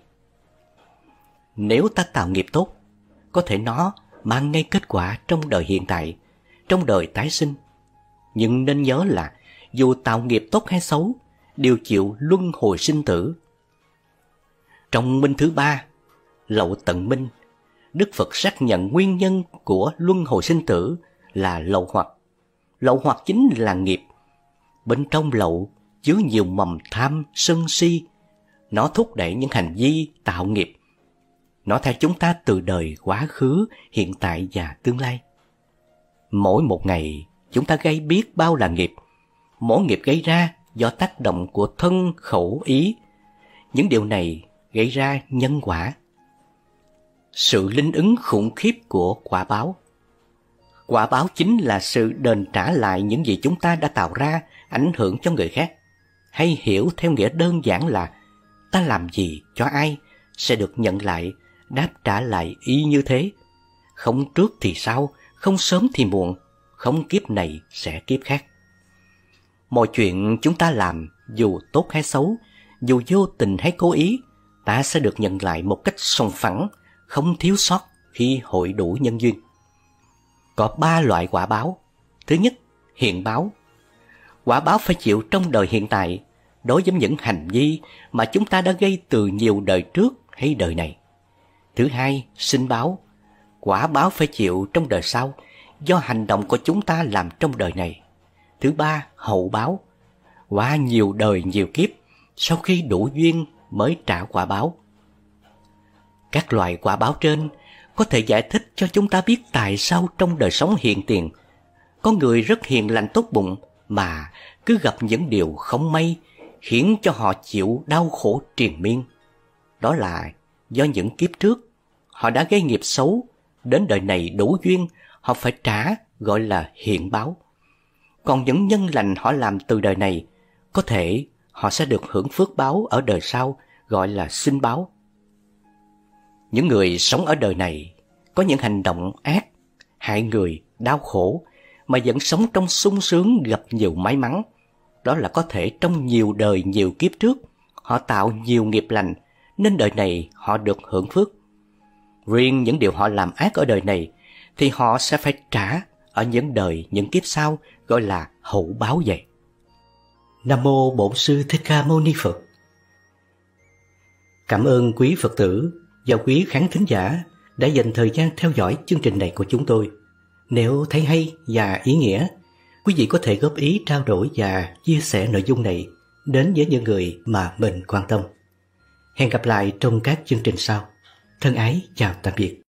Nếu ta tạo nghiệp tốt, có thể nó mang ngay kết quả trong đời hiện tại, trong đời tái sinh. Nhưng nên nhớ là dù tạo nghiệp tốt hay xấu, đều chịu luân hồi sinh tử. Trong minh thứ 3, lậu tận minh, Đức Phật xác nhận nguyên nhân của luân hồi sinh tử là lậu hoặc. Lậu hoặc chính là nghiệp. Bên trong lậu chứa nhiều mầm tham, sân si. Nó thúc đẩy những hành vi tạo nghiệp. Nó theo chúng ta từ đời quá khứ, hiện tại và tương lai. Mỗi một ngày, chúng ta gây biết bao là nghiệp. Mỗi nghiệp gây ra do tác động của thân, khẩu, ý. Những điều này gây ra nhân quả. Sự linh ứng khủng khiếp của quả báo. Quả báo chính là sự đền trả lại những gì chúng ta đã tạo ra, ảnh hưởng cho người khác. Hay hiểu theo nghĩa đơn giản là ta làm gì cho ai sẽ được nhận lại, đáp trả lại y như thế. Không trước thì sau, không sớm thì muộn, không kiếp này sẽ kiếp khác. Mọi chuyện chúng ta làm, dù tốt hay xấu, dù vô tình hay cố ý, ta sẽ được nhận lại một cách sòng phẳng, không thiếu sót khi hội đủ nhân duyên. Có 3 loại quả báo. Thứ nhất, hiện báo. Quả báo phải chịu trong đời hiện tại, đối với những hành vi mà chúng ta đã gây từ nhiều đời trước hay đời này. Thứ hai, sinh báo. Quả báo phải chịu trong đời sau, do hành động của chúng ta làm trong đời này. Thứ ba, hậu báo. Qua nhiều đời nhiều kiếp, sau khi đủ duyên mới trả quả báo. Các loại quả báo trên có thể giải thích cho chúng ta biết tại sao trong đời sống hiện tiền, có người rất hiền lành tốt bụng mà cứ gặp những điều không may khiến cho họ chịu đau khổ triền miên. Đó là do những kiếp trước họ đã gây nghiệp xấu, đến đời này đủ duyên họ phải trả, gọi là hiện báo. Còn những nhân lành họ làm từ đời này, có thể họ sẽ được hưởng phước báo ở đời sau, gọi là sinh báo. Những người sống ở đời này có những hành động ác, hại người, đau khổ, mà vẫn sống trong sung sướng, gặp nhiều may mắn. Đó là có thể trong nhiều đời nhiều kiếp trước họ tạo nhiều nghiệp lành, nên đời này họ được hưởng phước. Riêng những điều họ làm ác ở đời này thì họ sẽ phải trả ở những đời những kiếp sau, gọi là hậu báo vậy. Nam mô Bổn Sư Thích Ca Mâu Ni Phật. Cảm ơn quý Phật tử và quý khán thính giả đã dành thời gian theo dõi chương trình này của chúng tôi. Nếu thấy hay và ý nghĩa, quý vị có thể góp ý, trao đổi và chia sẻ nội dung này đến với những người mà mình quan tâm. Hẹn gặp lại trong các chương trình sau. Thân ái chào tạm biệt.